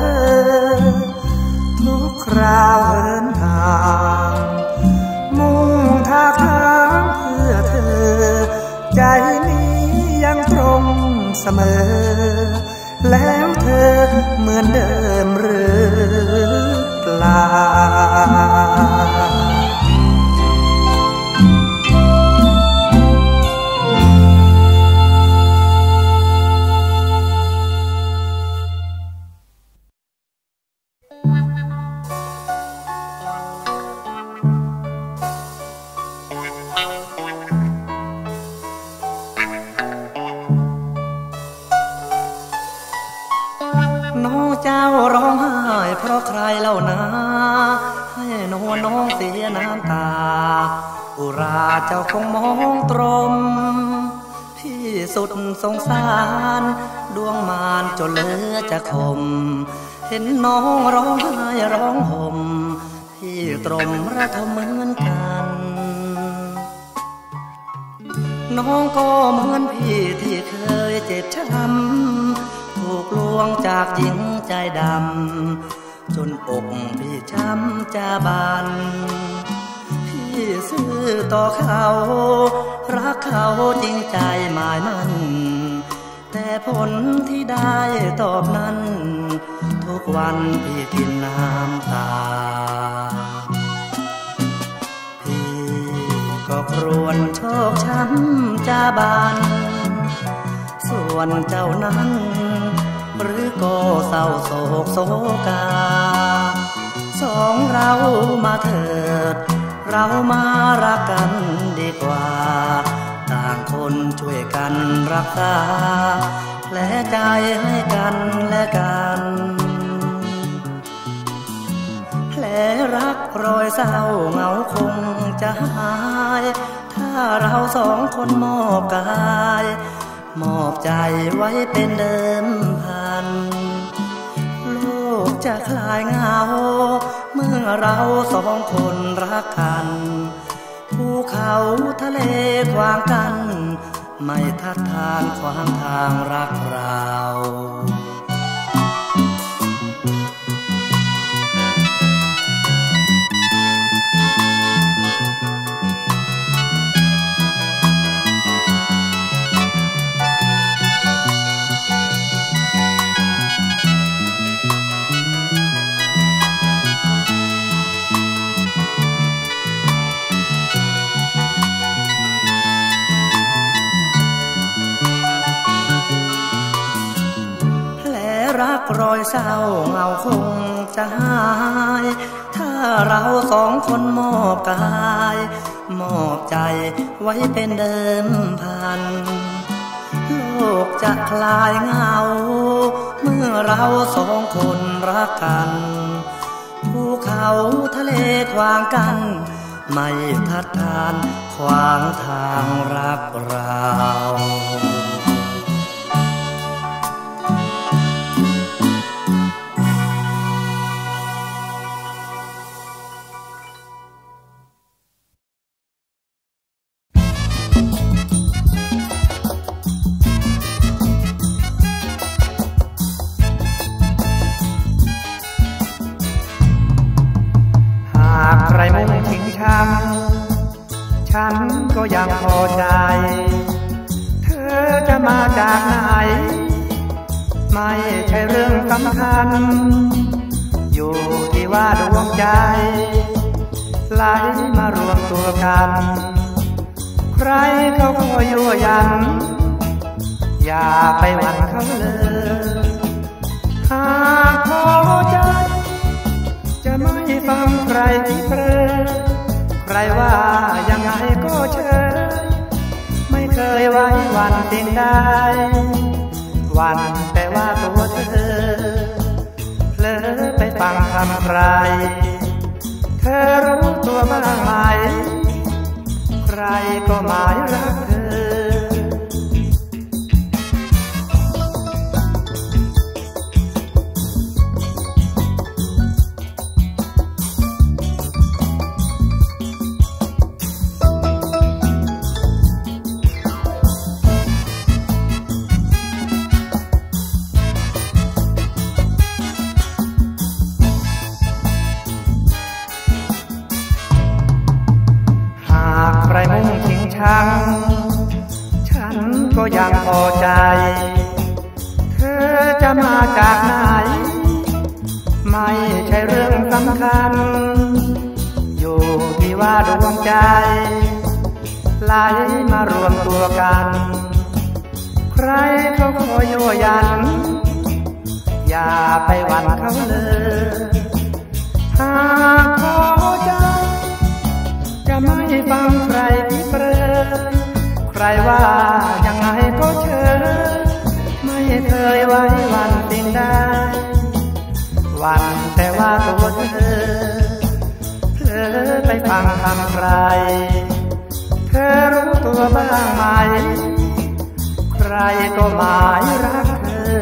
ทุกคราวเหินห่างมุ่งท่าทางเพื่อเธอใจนี้ยังตรงเสมอแล้วเธอเหมือนเดิมหรือเปล่าเจ้าร้องไห้เพราะใครเล่านะให้นวลน้องเสียน้ำตาอุราเจ้าคงมองตรมพี่สุดสงสารดวงมารจนเหลือจะคมเห็นน้องร้องไห้ร้องห่มพี่ตรมระทมเหมือนกันน้องก็เหมือนพี่ที่เคยเจ็บช้ำถูกลวงจากหญิงใจดำจนอกพี่ช้ำจะบานพี่ซื่อต่อเขารักเขาจริงใจหมายมั่นแต่ผลที่ได้ตอบนั้นทุกวันพี่กินน้ำตาพี่ก็ครวญโชคช้ำจะบานส่วนเจ้านั้นหรือก็เศร้าโศกโศกาสองเรามาเถิดเรามารักกันดีกว่าต่างคนช่วยกันรักษาแผลใจให้กันและกันแผลรักรอยเศร้าเหงาคงจะหายถ้าเราสองคนมอบกายมอบใจไว้เป็นเดิมพันโลกจะคลายเหงาเมื่อเราสองคนรักกันภูเขาทะเลขวางกันไม่ทัดทานขวางทางรักเรารักรอยเศร้าเงาคงจะหายถ้าเราสองคนมอบกายมอบใจไว้เป็นเดิมพันโลกจะคลายเหงาเมื่อเราสองคนรักกันภูเขาทะเลขวางกันไม่ทัดทานขวางทางรักเราใครมุ่งทิ้งฉันฉันก็ยังพอใจเธอจะมาจากไหนไม่ใช่เรื่องสำคัญอยู่ที่ว่าดวงใจไหลมารวมตัวกันใครเขาก็ยั่วยันอย่าไปหวั่นเขาเลยหากพอใจจะไม่ฟังใครที่เปรยใครว่ายังไงก็เชยไม่เคยไว้วันสิ่งใดวันแต่ว่าตัวเธอเผลอไปฟังคำใครเธอรู้ตัวบ้างไหมใครก็หมายรักเธอจากไหนไม่ใช่เรื่องสำคัญอยู่ที่ว่าดวงใจไหลมารวมตัวกันใครเขาขอโยยันอย่าไปหวั่นเขาเลยหากขอใจจะไม่ฟังใครที่เปรยใครว่ายังไงก็เชิญไม่เคยไว้วันสิ่งใดวันแต่ว่าตัวเธอเธอไปฟังคำใครเธอรู้ตัวบ้างไหมใครก็หมายรักเธอ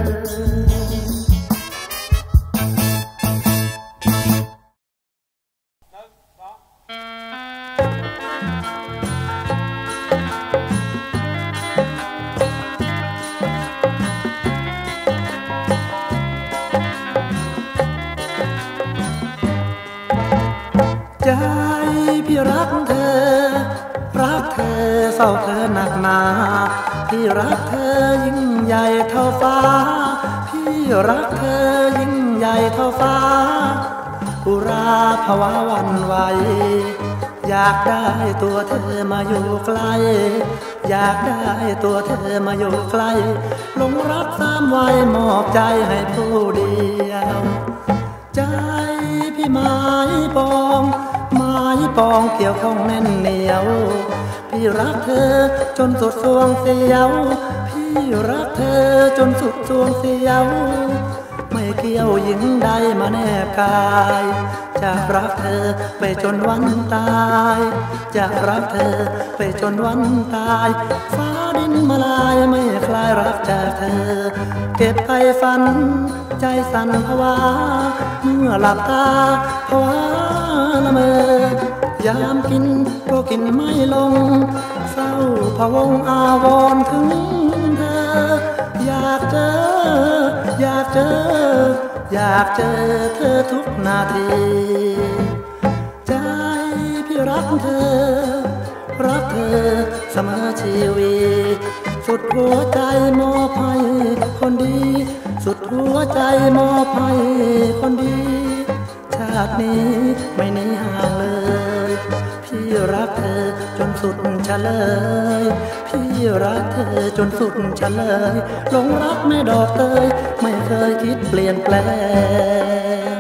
ใจพี่รักเธอรักเธอเศร้าเธอหนักหนาพี่รักเธอยิ่งใหญ่เท่าฟ้าพี่รักเธอยิ่งใหญ่เท่าฟ้าอุราภาวะวันไหวอยากได้ตัวเธอมาอยู่ใกล้อยากได้ตัวเธอมาอยู่ใกล้หลงรักสามวัยมอบใจให้ผู้เดียวใจพี่หมายปองหมายปองเกี่ยวข้องแน่นเหนียวพี่รักเธอจนสุดสวงเสียวพี่รักเธอจนสุดสวงเสียวไม่เกี่ยวหญิงใดมาแนบกายจะรักเธอไปจนวันตายจะรักเธอไปจนวันตายฟ้าดินมาลายไม่คลายรักจากเธอเก็บไปฝันใจสั่นภาวะเมื่อหลับตาภาวะละเมอยามกินก็กินไม่ลงเศร้าพะวงอาวรณ์ถึงเธออยากเจออยากเจออยากเจอเธอทุกนาทีใจพี่รักเธอรักเธอเสมอชีวิตสุดหัวใจมอบให้คนดีสุดหัวใจมอบให้คนดีชาตินี้ไม่หนีห่างเลยพี่รักเธอจนสุดเฉลยพี่รักเธอจนสุดเฉลยหลงรักแม่ดอกเตยไม่เคยคิดเปลี่ยนแปลง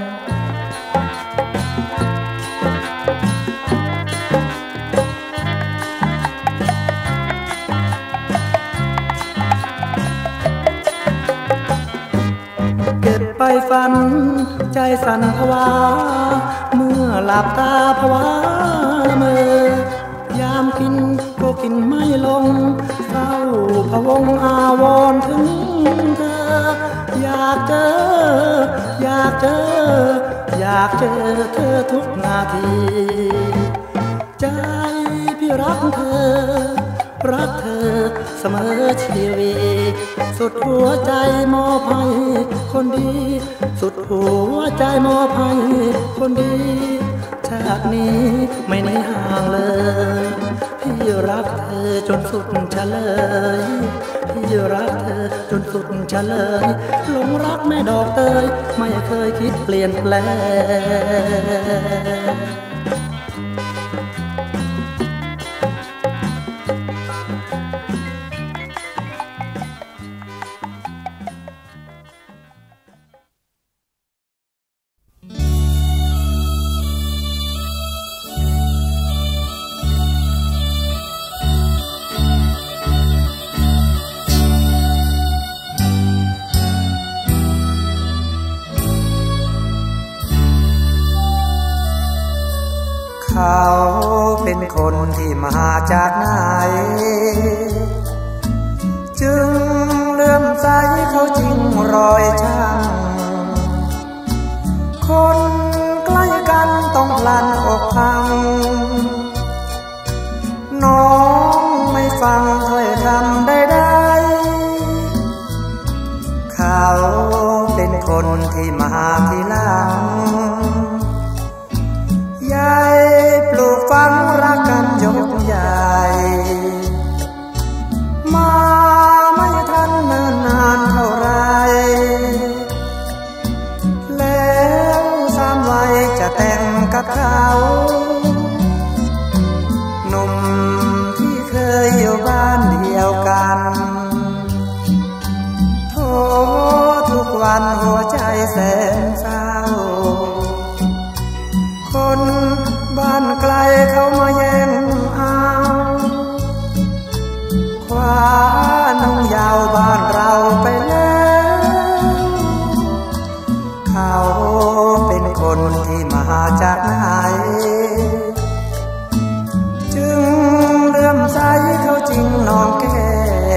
เก็บไปฝันใจสั่นภาวะเมื่อหลับตาภาวะละเมอยามกินก็กินไม่ลงเศร้าพะวงอาวรณ์ถึงเธออยากเจออยากเจออยากเจอเธอทุกนาทีใจพี่รักเธอรักเธอเสมอชีวิตสุดหัวใจมอบให้คนดีสุดหัวใจมอบให้คนดีชาตินี้ไม่หนีห่างเลยพี่รักเธอจนสุดเฉลยพี่รักเธอจนสุดเฉลยหลงรักแม่ดอกเตยไม่เคยคิดเปลี่ยนแปลงเขาเป็นคนที่มาจากไหนจึงเลื่อมใสเขาจริงรอยช่างคนใกล้กันต้องพลันอกพังน้องไม่ฟังถ้อยคำใดๆเขาเป็นคนที่มาทีหลังยายปลูกฝังรักกันยกใหญ่มาไม่ทันเนิ่นนานเท่าไรแสนเศร้าคนบ้านไกลเขามาแย่งเอาคว้าน้องยาวบ้านเราไปแล้วเขาเป็นคนที่มาจากไหนจึงเลื่อมใสเขาจริงน้องแก่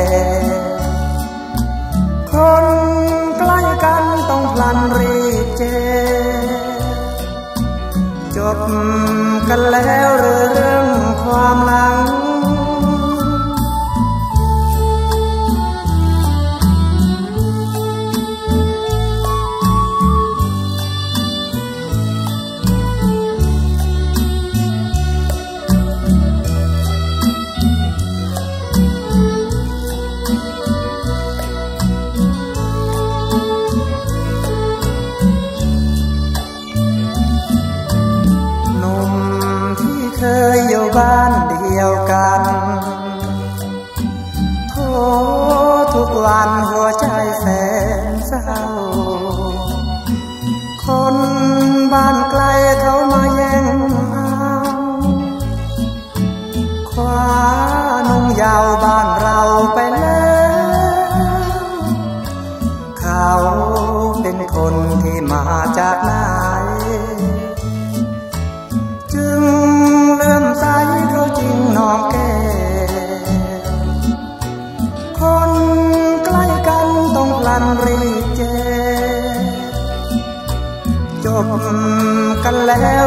คนใกล้กันต้องพลันรีบเจจบกันแล้วเรื่องความหลังเคยอยู่บ้านเดียวกันโทรทุกวันหัวใจแสนเศร้าคนบ้านไกลเขามาแย่งเอาคว้านุ่งยาวบ้านเราไปแล้วเขาเป็นคนที่มาจากไหนจึงเลื่อมใสเขาจริงน้องแก่คนใกล้กันต้องพลันรีบเจจบกันแล้ว